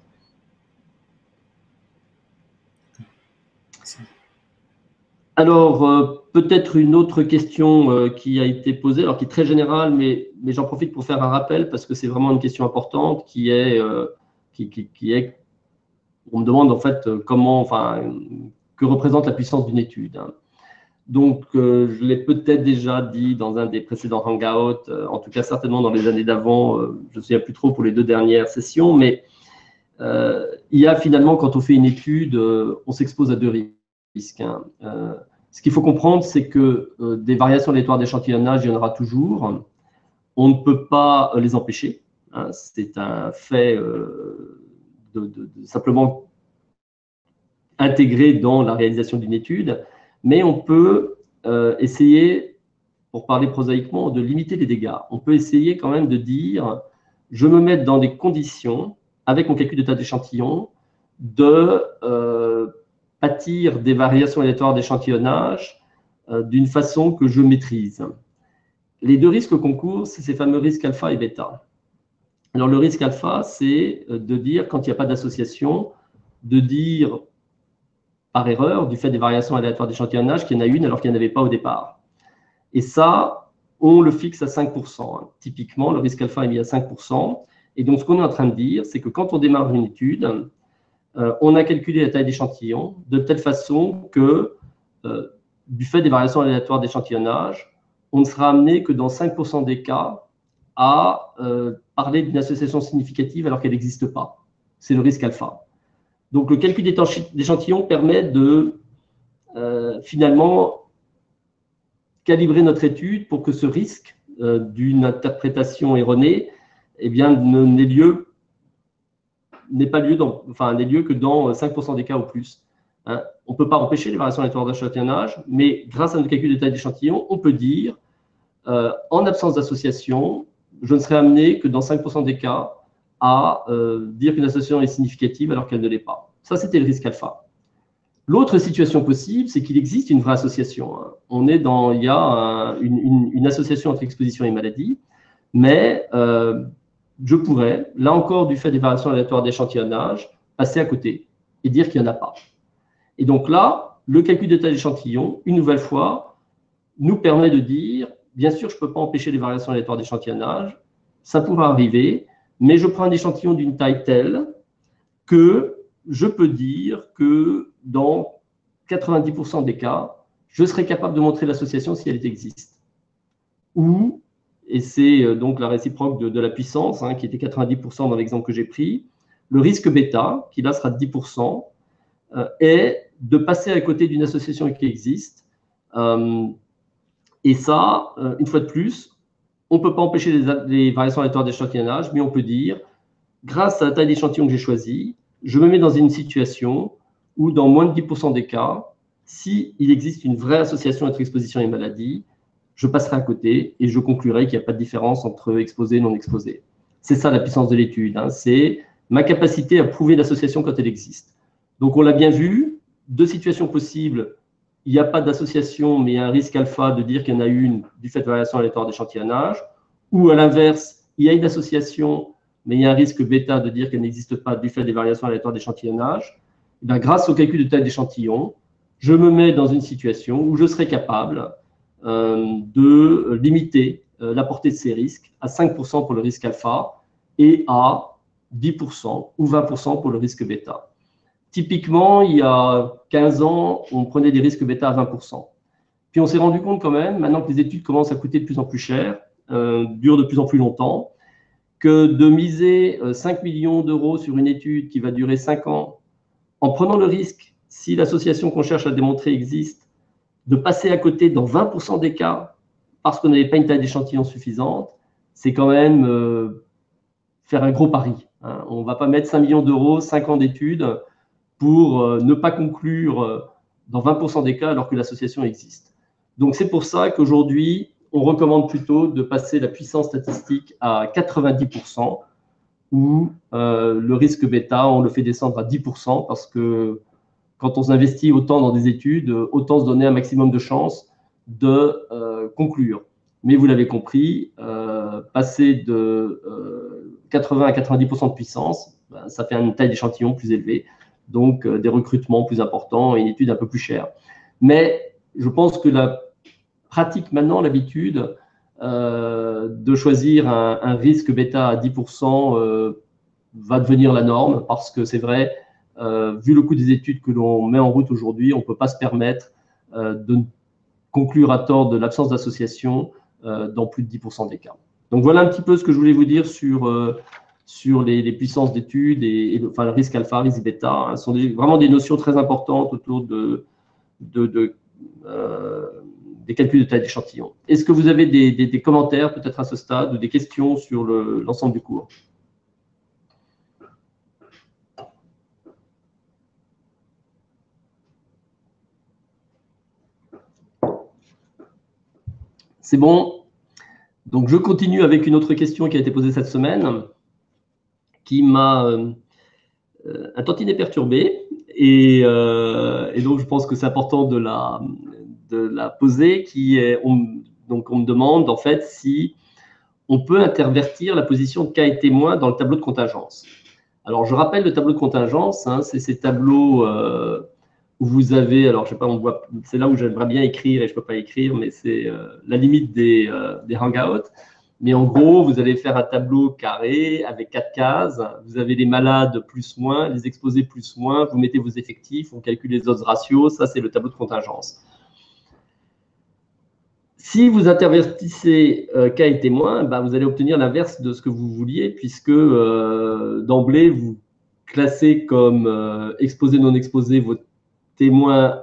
Alors, euh, peut-être une autre question euh, qui a été posée, alors qui est très générale, mais, mais j'en profite pour faire un rappel parce que c'est vraiment une question importante qui est, euh, qui, qui, qui est, on me demande en fait comment, enfin, que représente la puissance d'une étude, hein. Donc, euh, je l'ai peut-être déjà dit dans un des précédents hangouts, euh, en tout cas certainement dans les années d'avant, euh, je ne me souviens plus trop pour les deux dernières sessions, mais euh, il y a finalement, quand on fait une étude, euh, on s'expose à deux risques. Hein. Euh, ce qu'il faut comprendre, c'est que euh, des variations aléatoires d'échantillonnage, il y en aura toujours. On ne peut pas euh, les empêcher. Hein. C'est un fait euh, de, de, de simplement intégré dans la réalisation d'une étude, mais on peut euh, essayer, pour parler prosaïquement, de limiter les dégâts. On peut essayer quand même de dire, je me mets dans des conditions, avec mon calcul de tas d'échantillons, de euh, pâtir des variations aléatoires d'échantillonnage euh, d'une façon que je maîtrise. Les deux risques qu'on court, c'est ces fameux risques alpha et bêta. Alors le risque alpha, c'est de dire, quand il n'y a pas d'association, de dire par erreur, du fait des variations aléatoires d'échantillonnage, qu'il y en a une alors qu'il n'y en avait pas au départ. Et ça, on le fixe à cinq pour cent. Hein. Typiquement, le risque alpha est mis à cinq pour cent. Et donc, ce qu'on est en train de dire, c'est que quand on démarre une étude, euh, on a calculé la taille d'échantillon de telle façon que, euh, du fait des variations aléatoires d'échantillonnage, on ne sera amené que dans cinq pour cent des cas à euh, parler d'une association significative alors qu'elle n'existe pas. C'est le risque alpha. Donc, le calcul d'échantillon permet de, euh, finalement, calibrer notre étude pour que ce risque euh, d'une interprétation erronée eh bien, n'ait lieu, n'ait pas lieu, dans, enfin, n'ait lieu que dans cinq pour cent des cas ou plus. Hein. On ne peut pas empêcher les variations aléatoires d'échantillonnage, mais grâce à notre calcul de taille d'échantillon, on peut dire, euh, en absence d'association, je ne serai amené que dans cinq pour cent des cas à euh, dire qu'une association est significative alors qu'elle ne l'est pas. Ça, c'était le risque alpha. L'autre situation possible, c'est qu'il existe une vraie association. Hein. On est dans, il y a un, une, une, une association entre exposition et maladie, mais euh, je pourrais, là encore, du fait des variations aléatoires d'échantillonnage, passer à côté et dire qu'il n'y en a pas. Et donc là, le calcul de taille d'échantillon, une nouvelle fois, nous permet de dire, bien sûr, je ne peux pas empêcher les variations aléatoires d'échantillonnage, ça pourra arriver, mais je prends un échantillon d'une taille telle que je peux dire que dans quatre-vingt-dix pour cent des cas, je serai capable de montrer l'association si elle existe. Ou, et c'est donc la réciproque de, de la puissance, hein, qui était quatre-vingt-dix pour cent dans l'exemple que j'ai pris, le risque bêta, qui là sera de dix pour cent, euh, est de passer à côté d'une association qui existe. Euh, et ça, euh, une fois de plus, on ne peut pas empêcher les, les variations aléatoires d'échantillonnage, mais on peut dire, grâce à la taille d'échantillon que j'ai choisie, je me mets dans une situation où, dans moins de dix pour cent des cas, s'il existe une vraie association entre exposition et maladie, je passerai à côté et je conclurai qu'il n'y a pas de différence entre exposé et non exposé. C'est ça la puissance de l'étude, hein. C'est ma capacité à prouver l'association quand elle existe. Donc on l'a bien vu, deux situations possibles, il n'y a pas d'association, mais il y a un risque alpha de dire qu'il y en a une du fait de variation aléatoire d'échantillonnage, ou à l'inverse, il y a une association, mais il y a un risque bêta de dire qu'elle n'existe pas du fait des variations aléatoires d'échantillonnage. Ben, grâce au calcul de taille d'échantillon, je me mets dans une situation où je serai capable euh, de limiter euh, la portée de ces risques à cinq pour cent pour le risque alpha et à dix pour cent ou vingt pour cent pour le risque bêta. Typiquement, il y a quinze ans, on prenait des risques bêta à vingt pour cent. Puis on s'est rendu compte quand même, maintenant que les études commencent à coûter de plus en plus cher, euh, durent de plus en plus longtemps, que de miser cinq millions d'euros sur une étude qui va durer cinq ans, en prenant le risque, si l'association qu'on cherche à démontrer existe, de passer à côté dans vingt pour cent des cas parce qu'on n'avait pas une taille d'échantillon suffisante, c'est quand même euh, faire un gros pari. Hein. On ne va pas mettre cinq millions d'euros, cinq ans d'études pour euh, ne pas conclure euh, dans vingt pour cent des cas alors que l'association existe. Donc c'est pour ça qu'aujourd'hui, on recommande plutôt de passer la puissance statistique à quatre-vingt-dix pour cent ou euh, le risque bêta, on le fait descendre à dix pour cent parce que quand on s'investit autant dans des études, autant se donner un maximum de chances de euh, conclure. Mais vous l'avez compris, euh, passer de euh, quatre-vingts à quatre-vingt-dix pour cent de puissance, ben, ça fait une taille d'échantillon plus élevée, donc euh, des recrutements plus importants et une étude un peu plus chère. Mais je pense que la pratique maintenant, l'habitude euh, de choisir un, un risque bêta à dix pour cent euh, va devenir la norme parce que c'est vrai, euh, vu le coût des études que l'on met en route aujourd'hui, on ne peut pas se permettre euh, de ne conclure à tort de l'absence d'association euh, dans plus de dix pour cent des cas. Donc voilà un petit peu ce que je voulais vous dire sur, euh, sur les, les puissances d'études et, et le, enfin, le risque alpha, risque bêta. Hein, ce sont des, vraiment des notions très importantes autour de, de, de, euh, des calculs de taille d'échantillon. Est-ce que vous avez des, des, des commentaires peut-être à ce stade ou des questions sur le, l'ensemble du cours? C'est bon. Donc, je continue avec une autre question qui a été posée cette semaine, qui m'a euh, un tantinet perturbé. Et, euh, et donc, je pense que c'est important de la, de la poser. Qui est, on, donc, on me demande, en fait, si on peut intervertir la position de cas et témoin dans le tableau de contingence. Alors, je rappelle le tableau de contingence, hein, c'est ces tableaux euh, où vous avez, alors, je sais pas, on voit, c'est là où j'aimerais bien écrire et je ne peux pas écrire, mais c'est euh, la limite des, euh, des hangouts. Mais en gros, vous allez faire un tableau carré avec quatre cases. Vous avez les malades plus moins, les exposés plus moins. Vous mettez vos effectifs, on calcule les autres ratios. Ça, c'est le tableau de contingence. Si vous intervertissez euh, cas et témoin, bah, vous allez obtenir l'inverse de ce que vous vouliez, puisque euh, d'emblée, vous classez comme euh, exposé non exposé vos témoins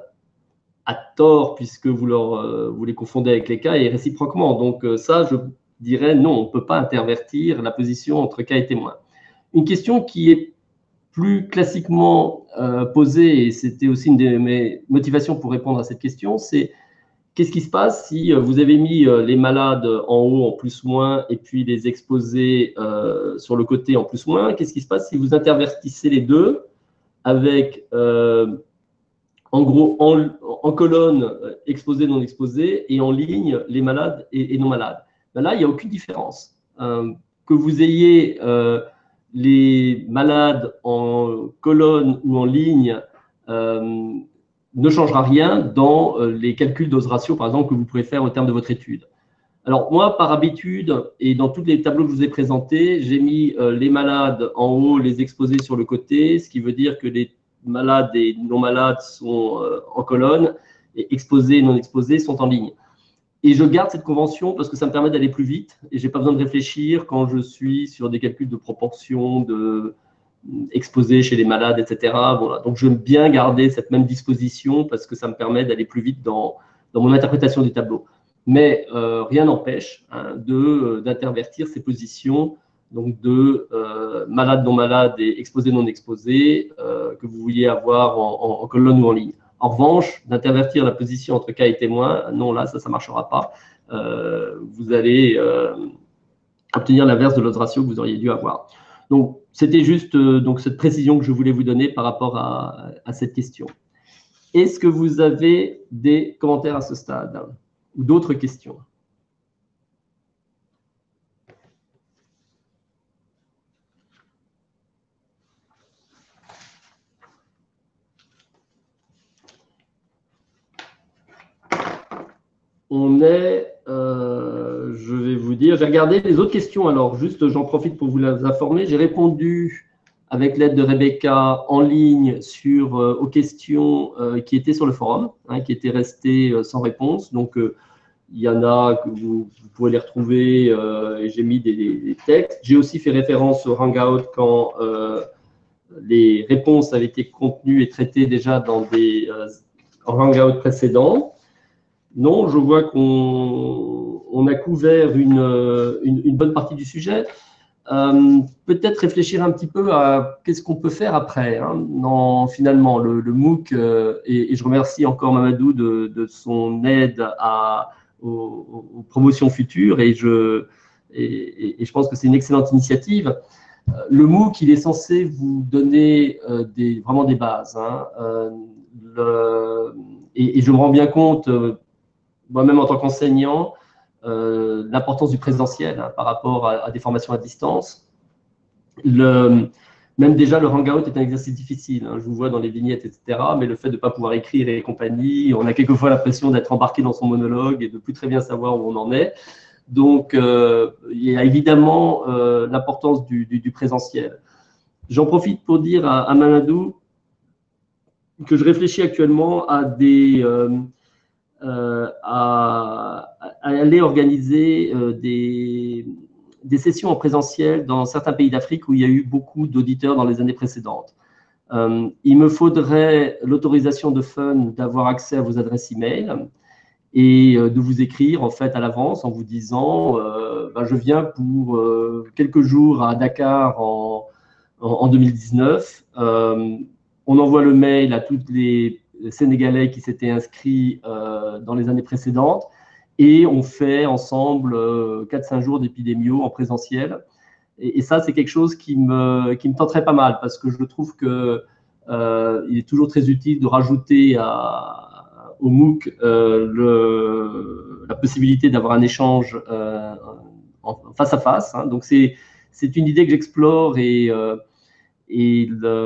à tort, puisque vous, leur, euh, vous les confondez avec les cas, et réciproquement. Donc euh, ça, je dirais non, on ne peut pas intervertir la position entre cas et témoin. Une question qui est plus classiquement euh, posée, et c'était aussi une de mes motivations pour répondre à cette question, c'est qu'est-ce qui se passe si vous avez mis les malades en haut en plus-moins et puis les exposés euh, sur le côté en plus-moins? Qu'est-ce qui se passe si vous intervertissez les deux avec, euh, en gros, en, en colonne, exposés, non exposés, et en ligne, les malades et, et non malades? Ben là, il n'y a aucune différence. Euh, que vous ayez euh, les malades en colonne ou en ligne, euh, ne changera rien dans les calculs dose ratio, par exemple, que vous pourrez faire au terme de votre étude. Alors, moi, par habitude, et dans tous les tableaux que je vous ai présentés, j'ai mis euh, les malades en haut, les exposés sur le côté, ce qui veut dire que les malades et non malades sont euh, en colonne, et exposés et non exposés sont en ligne. Et je garde cette convention parce que ça me permet d'aller plus vite, et je n'ai pas besoin de réfléchir quand je suis sur des calculs de proportion, de exposés chez les malades, et cetera. Voilà. Donc, je veux bien garder cette même disposition parce que ça me permet d'aller plus vite dans, dans mon interprétation du tableau. Mais euh, rien n'empêche hein, d'intervertir ces positions, donc de euh, malade, non malade et exposé, non exposé, euh, que vous vouliez avoir en, en, en colonne ou en ligne. En revanche, d'intervertir la position entre cas et témoin, non, là, ça ne marchera pas. Euh, vous allez euh, obtenir l'inverse de l'autre ratio que vous auriez dû avoir. Donc, c'était juste euh, donc, cette précision que je voulais vous donner par rapport à, à cette question. Est-ce que vous avez des commentaires à ce stade ou d'autres questions? On est, euh, je vais vous dire, j'ai regardé les autres questions. Alors, juste, j'en profite pour vous les informer. J'ai répondu avec l'aide de Rebecca en ligne sur, euh, aux questions euh, qui étaient sur le forum, hein, qui étaient restées euh, sans réponse. Donc, euh, il y en a que vous, vous pouvez les retrouver euh, et j'ai mis des, des textes. J'ai aussi fait référence au Hangout quand euh, les réponses avaient été contenues et traitées déjà dans des euh, Hangouts précédents. Non, je vois qu'on on a couvert une, une, une bonne partie du sujet. Euh, Peut-être réfléchir un petit peu à qu'est-ce qu'on peut faire après. Hein. Non, finalement, le, le MOOC, euh, et, et je remercie encore Mamadou de, de son aide à, aux, aux promotions futures, et je, et, et je pense que c'est une excellente initiative. Le MOOC, il est censé vous donner euh, des, vraiment des bases. Hein. Euh, le, et, et je me rends bien compte, euh, moi-même en tant qu'enseignant, euh, l'importance du présentiel hein, par rapport à, à des formations à distance. Le, même déjà, le Hangout est un exercice difficile. Hein, je vous vois dans les vignettes, et cetera. Mais le fait de ne pas pouvoir écrire et compagnie, on a quelquefois l'impression d'être embarqué dans son monologue et de ne plus très bien savoir où on en est. Donc, euh, il y a évidemment euh, l'importance du, du, du présentiel. J'en profite pour dire à, à Mamadou que je réfléchis actuellement à des... Euh, euh, à, à aller organiser euh, des, des sessions en présentiel dans certains pays d'Afrique où il y a eu beaucoup d'auditeurs dans les années précédentes. Euh, il me faudrait l'autorisation de Fun d'avoir accès à vos adresses email et euh, de vous écrire en fait à l'avance en vous disant euh, ben, je viens pour euh, quelques jours à Dakar en, en, en deux mille dix-neuf. Euh, on envoie le mail à tous les Sénégalais qui s'étaient inscrits euh, dans les années précédentes et on fait ensemble euh, quatre cinq jours d'épidémio en présentiel. Et, et ça, c'est quelque chose qui me, qui me tenterait pas mal parce que je trouve que euh, il est toujours très utile de rajouter à, au MOOC euh, le, la possibilité d'avoir un échange euh, en, face à face. Hein. Donc, c'est, c'est une idée que j'explore et, euh, et,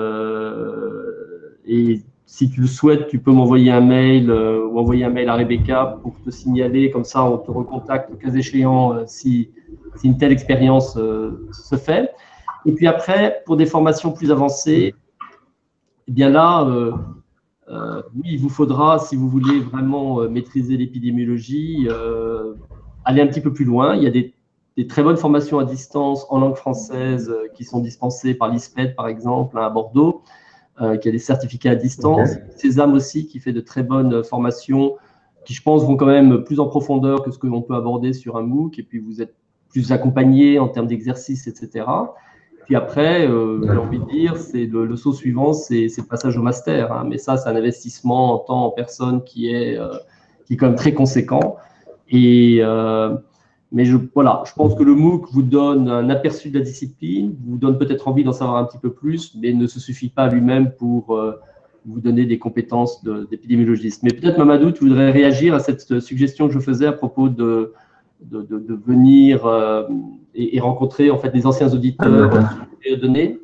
le, et si tu le souhaites, tu peux m'envoyer un mail euh, ou envoyer un mail à Rebecca pour te signaler. Comme ça, on te recontacte le cas échéant euh, si, si une telle expérience euh, se fait. Et puis après, pour des formations plus avancées, eh bien là, euh, euh, oui, il vous faudra, si vous voulez vraiment euh, maîtriser l'épidémiologie, euh, aller un petit peu plus loin. Il y a des, des très bonnes formations à distance en langue française euh, qui sont dispensées par l'I S P E D, par exemple, hein, à Bordeaux. Euh, qui a des certificats à distance. Okay. Sésame aussi, qui fait de très bonnes formations, qui, je pense, vont quand même plus en profondeur que ce que l'on peut aborder sur un MOOC. Et puis, vous êtes plus accompagné en termes d'exercice, et cetera. Puis après, euh, ouais. j'ai envie de dire, c'est le, le saut suivant, c'est le passage au master. Hein. Mais ça, c'est un investissement en temps, en personne qui est, euh, qui est quand même très conséquent. Et... Euh, Mais je, voilà, je pense que le MOOC vous donne un aperçu de la discipline, vous donne peut-être envie d'en savoir un petit peu plus, mais ne se suffit pas lui-même pour euh, vous donner des compétences d'épidémiologiste. Mais peut-être, Mamadou, tu voudrais réagir à cette suggestion que je faisais à propos de, de, de, de venir euh, et, et rencontrer en fait des anciens auditeurs sur données.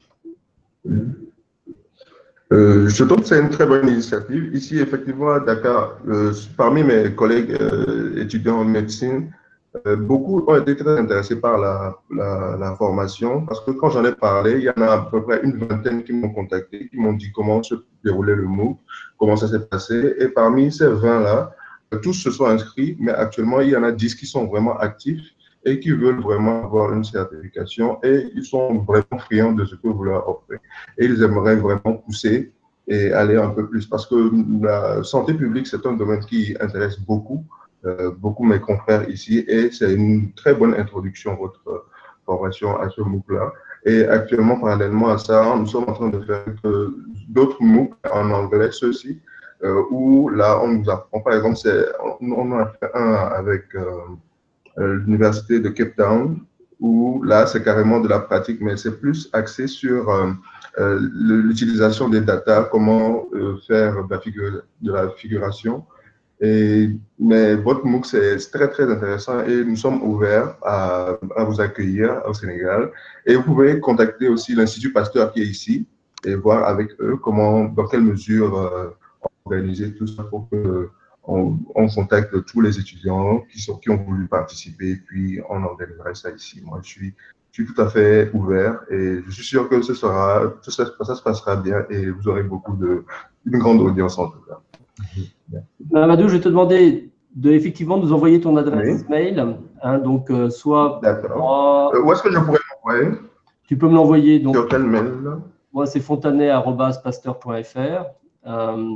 Euh, je trouve que c'est une très bonne initiative. Ici, effectivement, à Dakar, euh, parmi mes collègues euh, étudiants en médecine, Euh, beaucoup ont été très intéressés par la, la, la formation parce que quand j'en ai parlé, il y en a à peu près une vingtaine qui m'ont contacté, qui m'ont dit comment se déroulait le MOOC, comment ça s'est passé. Et parmi ces vingt-là, tous se sont inscrits, mais actuellement, il y en a dix qui sont vraiment actifs et qui veulent vraiment avoir une certification et ils sont vraiment friands de ce que vous leur offrez. Et ils aimeraient vraiment pousser et aller un peu plus parce que la santé publique, c'est un domaine qui intéresse beaucoup. Euh, beaucoup mes confrères ici et c'est une très bonne introduction votre euh, formation à ce MOOC-là. Et actuellement, parallèlement à ça, nous sommes en train de faire euh, d'autres MOOC en anglais, ceux-ci, euh, où là, on nous apprend, par exemple, on, on en a fait un avec euh, euh, l'université de Cape Town, où là, c'est carrément de la pratique, mais c'est plus axé sur euh, euh, l'utilisation des data, comment euh, faire de la, figure, de la figuration. Et, mais votre MOOC, c'est très, très intéressant et nous sommes ouverts à, à vous accueillir au Sénégal. Et vous pouvez contacter aussi l'Institut Pasteur qui est ici et voir avec eux comment, dans quelle mesure euh, organiser tout ça pour qu'on on contacte tous les étudiants qui, sont, qui ont voulu participer et puis on organiserait ça ici. Moi, je suis, je suis tout à fait ouvert et je suis sûr que ce sera, tout ça, ça se passera bien et vous aurez beaucoup de, une grande audience en tout cas. Mamadou, je vais te demander de effectivement nous envoyer ton adresse oui. mail. Hein, donc, euh, soit. D'accord. Euh, où est-ce que je pourrais l'envoyer? Tu peux me l'envoyer. Donc, sur quel mail? Moi, c'est fontanet arobase pasteur point f r. Euh,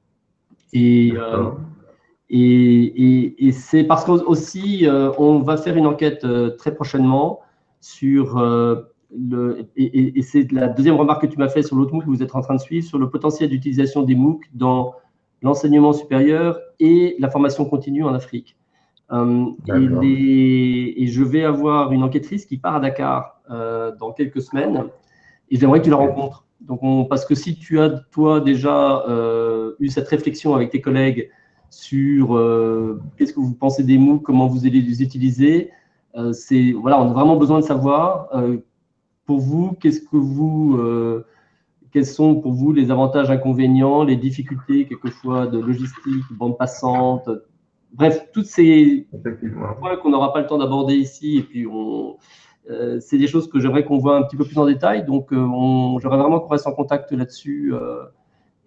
et, euh, et, et, et c'est parce qu'aussi, euh, on va faire une enquête euh, très prochainement sur. Euh, le, et et, et c'est la deuxième remarque que tu m'as faite sur l'autre MOOC que vous êtes en train de suivre, sur le potentiel d'utilisation des MOOC dans l'enseignement supérieur et la formation continue en Afrique. Euh, et, les, et je vais avoir une enquêtrice qui part à Dakar euh, dans quelques semaines et j'aimerais que tu la rencontres. Donc on, parce que si tu as, toi, déjà euh, eu cette réflexion avec tes collègues sur euh, qu'est-ce que vous pensez des MOOC, comment vous allez les utiliser, euh, c'est, voilà, on a vraiment besoin de savoir euh, pour vous, qu'est-ce que vous... Euh, quels sont pour vous les avantages, inconvénients, les difficultés quelquefois de logistique, bande passante, bref, toutes ces points qu'on n'aura pas le temps d'aborder ici. Et puis, euh, c'est des choses que j'aimerais qu'on voit un petit peu plus en détail. Donc, euh, j'aimerais vraiment qu'on reste en contact là-dessus. Euh,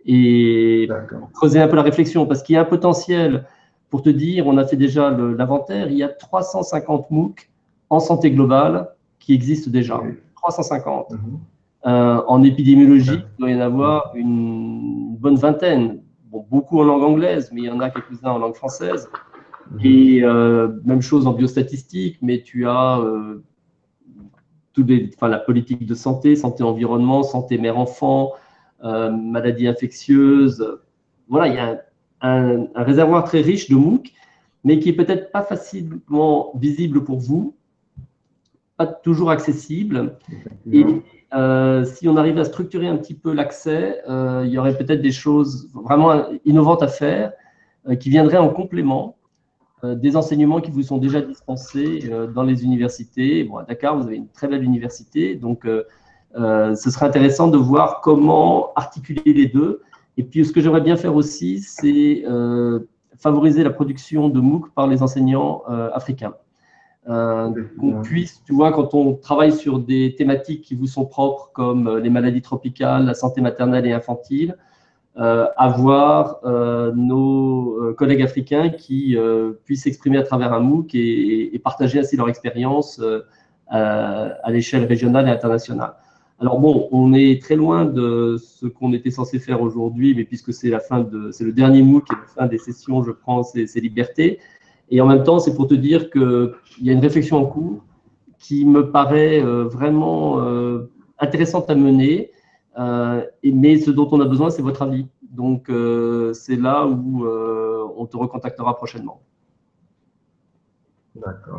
et creuser un peu la réflexion, parce qu'il y a un potentiel. Pour te dire, on a fait déjà l'inventaire, il y a trois cent cinquante MOOC en santé globale qui existent déjà. Oui. trois cent cinquante. Mm-hmm. euh, en épidémiologie, il doit y en avoir une bonne vingtaine. Bon, beaucoup en langue anglaise, mais il y en a quelques-uns en langue française. Mm-hmm. Et euh, même chose en biostatistique, mais tu as euh, toutes les, enfin, la politique de santé, santé-environnement, santé mère-enfant, euh, maladies infectieuses. Voilà, il y a un Un, un réservoir très riche de MOOC, mais qui est peut-être pas facilement visible pour vous, pas toujours accessible. Et euh, si on arrive à structurer un petit peu l'accès, euh, il y aurait peut-être des choses vraiment innovantes à faire euh, qui viendraient en complément euh, des enseignements qui vous sont déjà dispensés euh, dans les universités. Bon, à Dakar, vous avez une très belle université, donc euh, euh, ce serait intéressant de voir comment articuler les deux. Et puis, ce que j'aimerais bien faire aussi, c'est euh, favoriser la production de MOOC par les enseignants euh, africains. Euh, qu'on puisse, tu vois, quand on travaille sur des thématiques qui vous sont propres, comme les maladies tropicales, la santé maternelle et infantile, euh, avoir euh, nos euh, collègues africains qui euh, puissent s'exprimer à travers un MOOC et, et partager ainsi leur expérience euh, à, à l'échelle régionale et internationale. Alors bon, on est très loin de ce qu'on était censé faire aujourd'hui, mais puisque c'est la fin de, c'est le dernier MOOC et la fin des sessions, je prends ces, ces libertés. Et en même temps, c'est pour te dire qu'il y a une réflexion en cours qui me paraît euh, vraiment euh, intéressante à mener, euh, et, mais ce dont on a besoin, c'est votre avis. Donc euh, c'est là où euh, on te recontactera prochainement. D'accord.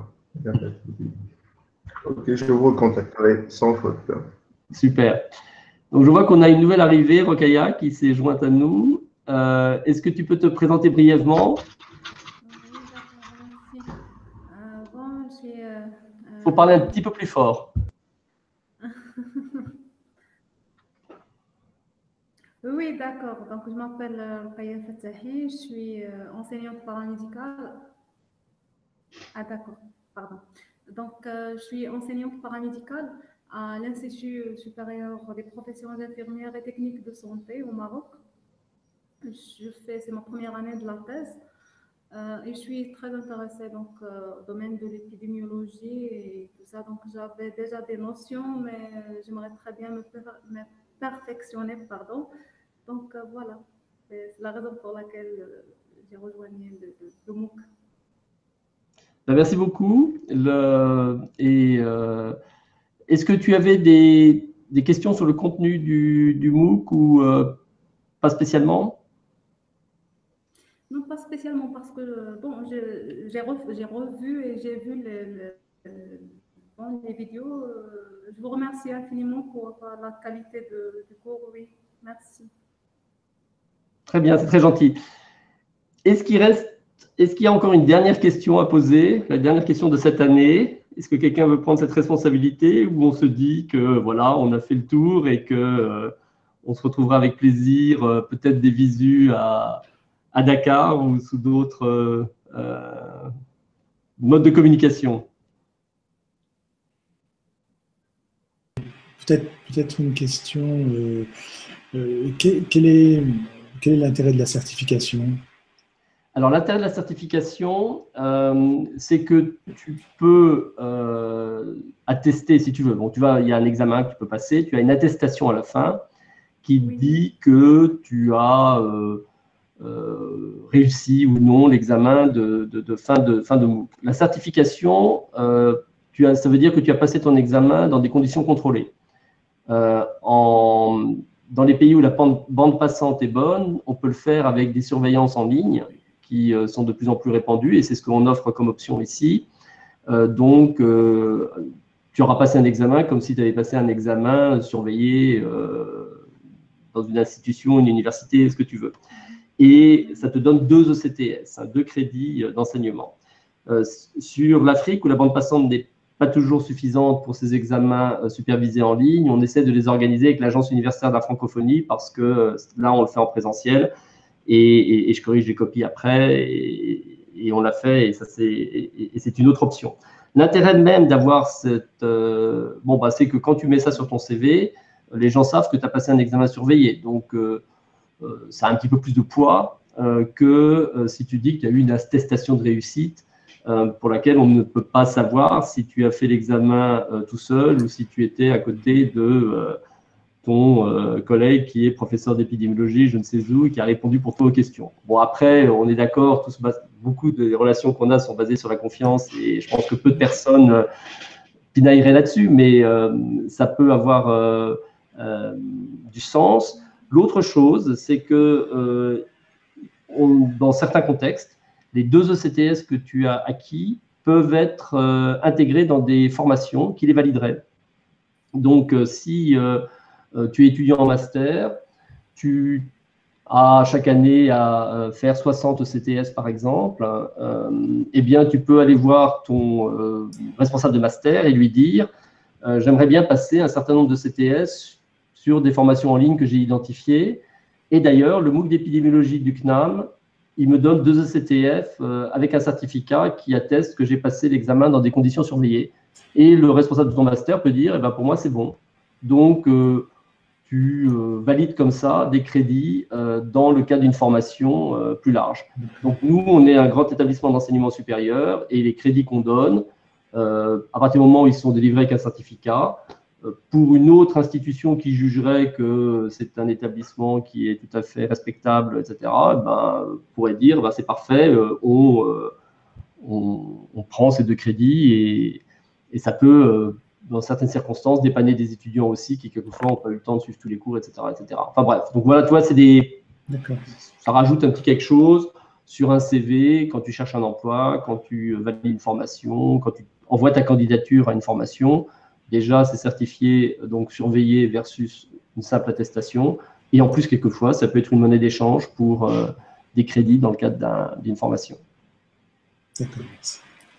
Ok, je vous recontacterai sans faute. Super. Donc, je vois qu'on a une nouvelle arrivée, Rokhaya, qui s'est jointe à nous. Euh, Est-ce que tu peux te présenter brièvement? Oui, euh, bon, il euh, faut parler un petit peu plus fort. Oui, d'accord. Donc, je m'appelle Rokhaya Fatahi, je suis euh, enseignante paramédicale. Ah, d'accord, pardon. Donc, euh, je suis enseignante paramédicale à l'Institut supérieur des professions infirmières et techniques de santé au Maroc. Je fais, c'est ma première année de la thèse euh, et je suis très intéressée donc euh, au domaine de l'épidémiologie et tout ça. Donc j'avais déjà des notions, mais j'aimerais très bien me, per me perfectionner, pardon. Donc euh, voilà, c'est la raison pour laquelle euh, j'ai rejoint le, le, le MOOC. Merci beaucoup. Le, et euh, est-ce que tu avais des, des questions sur le contenu du, du MOOC ou euh, pas spécialement? Non, pas spécialement parce que bon, j'ai revu, revu et j'ai vu les, les, bon, les vidéos. Je vous remercie infiniment pour la qualité de, du cours. Oui, merci. Très bien, c'est très gentil. Est-ce qu'il reste, est-ce qu'il y a encore une dernière question à poser, la dernière question de cette année? Est-ce que quelqu'un veut prendre cette responsabilité ou on se dit que voilà, on a fait le tour et que euh, on se retrouvera avec plaisir, euh, peut-être des visus à, à Dakar ou sous d'autres euh, euh, modes de communication? Peut-être peut-être une question. Euh, euh, quel, quel est quel est l'intérêt de la certification? Alors, l'intérêt de la certification, euh, c'est que tu peux euh, attester, si tu veux. Bon, tu vas, il y a un examen que tu peux passer, tu as une attestation à la fin qui Oui. dit que tu as euh, euh, réussi ou non l'examen de, de, de fin de fin de MOOC. La certification, euh, tu as, ça veut dire que tu as passé ton examen dans des conditions contrôlées. Euh, en, dans les pays où la bande passante est bonne, on peut le faire avec des surveillances en ligne qui sont de plus en plus répandues, et c'est ce qu'on offre comme option ici. Euh, donc, euh, tu auras passé un examen comme si tu avais passé un examen surveillé euh, dans une institution, une université, ce que tu veux. Et ça te donne deux E C T S, hein, deux crédits d'enseignement. Euh, sur l'Afrique, où la bande passante n'est pas toujours suffisante pour ces examens euh, supervisés en ligne, on essaie de les organiser avec l'Agence universitaire de la francophonie parce que euh, là, on le fait en présentiel. Et, et, et je corrige les copies après, et, et on l'a fait, et, ça c'est, et, et c'est une autre option. L'intérêt même d'avoir cette... Euh, bon, bah, c'est que quand tu mets ça sur ton C V, les gens savent que tu as passé un examen surveillé. Donc, euh, euh, ça a un petit peu plus de poids euh, que euh, si tu dis que tu as eu une attestation de réussite euh, pour laquelle on ne peut pas savoir si tu as fait l'examen euh, tout seul ou si tu étais à côté de euh, ton euh, collègue qui est professeur d'épidémiologie, je ne sais où, et qui a répondu pour toi aux questions. Bon, après, on est d'accord, tout se base, beaucoup des relations qu'on a sont basées sur la confiance et je pense que peu de personnes euh, pinailleraient là-dessus, mais euh, ça peut avoir euh, euh, du sens. L'autre chose, c'est que euh, on, dans certains contextes, les deux E C T S que tu as acquis peuvent être euh, intégrés dans des formations qui les valideraient. Donc, euh, si euh, tu es étudiant en master, tu as chaque année à faire soixante E C T S par exemple, euh, eh bien, tu peux aller voir ton euh, responsable de master et lui dire euh, « J'aimerais bien passer un certain nombre de C T S sur des formations en ligne que j'ai identifiées. Et d'ailleurs, le MOOC d'épidémiologie du C N A M, il me donne deux E C T F euh, avec un certificat qui atteste que j'ai passé l'examen dans des conditions surveillées. » Et le responsable de ton master peut dire eh « ben, pour moi, c'est bon. » Donc, euh, tu euh, valides comme ça des crédits euh, dans le cadre d'une formation euh, plus large. Donc, nous, on est un grand établissement d'enseignement supérieur et les crédits qu'on donne, euh, à partir du moment où ils sont délivrés avec un certificat, euh, pour une autre institution qui jugerait que c'est un établissement qui est tout à fait respectable, et cetera, ben, pourrait dire ben, c'est parfait, euh, on, euh, on, on prend ces deux crédits et, et ça peut... Euh, dans certaines circonstances, dépanner des étudiants aussi qui, quelquefois, n'ont pas eu le temps de suivre tous les cours, et cetera, et cetera. Enfin bref, donc voilà, tu vois, c'est des... ça rajoute un petit quelque chose sur un C V quand tu cherches un emploi, quand tu valides une formation, quand tu envoies ta candidature à une formation. Déjà, c'est certifié, donc surveillé versus une simple attestation. Et en plus, quelquefois, ça peut être une monnaie d'échange pour euh, des crédits dans le cadre d'une formation. D'accord, merci.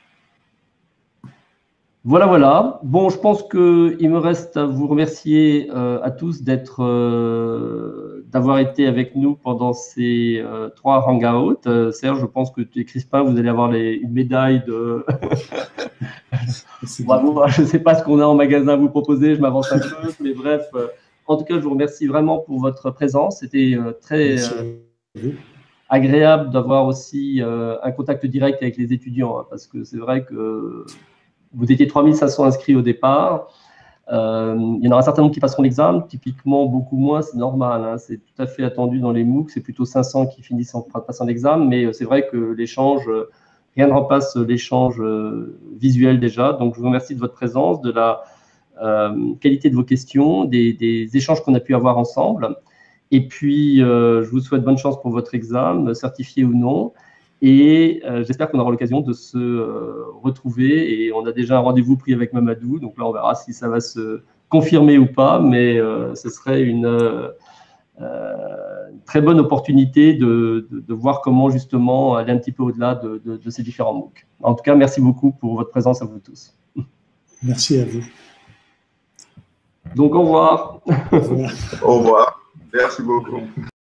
Voilà, voilà. Bon, je pense qu'il me reste à vous remercier euh, à tous d'être, euh, d'avoir été avec nous pendant ces euh, trois hangouts. Euh, Serge, je pense que tu et Crispin, vous allez avoir les, une médaille de... Bravo, je ne sais pas ce qu'on a en magasin à vous proposer, je m'avance un peu, mais bref. Euh, en tout cas, je vous remercie vraiment pour votre présence. C'était euh, très euh, agréable d'avoir aussi euh, un contact direct avec les étudiants, hein, parce que c'est vrai que... Vous étiez trois mille cinq cents inscrits au départ. Euh, il y en aura un certain nombre qui passeront l'examen. Typiquement, beaucoup moins, c'est normal. Hein, c'est tout à fait attendu dans les MOOC. C'est plutôt cinq cents qui finissent en passant l'examen. Mais c'est vrai que l'échange, rien ne remplace l'échange visuel déjà. Donc, je vous remercie de votre présence, de la euh, qualité de vos questions, des, des échanges qu'on a pu avoir ensemble. Et puis, euh, je vous souhaite bonne chance pour votre examen, certifié ou non. Et euh, j'espère qu'on aura l'occasion de se euh, retrouver. Et on a déjà un rendez-vous pris avec Mamadou. Donc là, on verra si ça va se confirmer ou pas. Mais euh, ce serait une, euh, une très bonne opportunité de, de, de voir comment justement aller un petit peu au-delà de, de, de ces différents MOOC. En tout cas, merci beaucoup pour votre présence à vous tous. Merci à vous. Donc, au revoir. Au revoir. Au revoir. Merci beaucoup.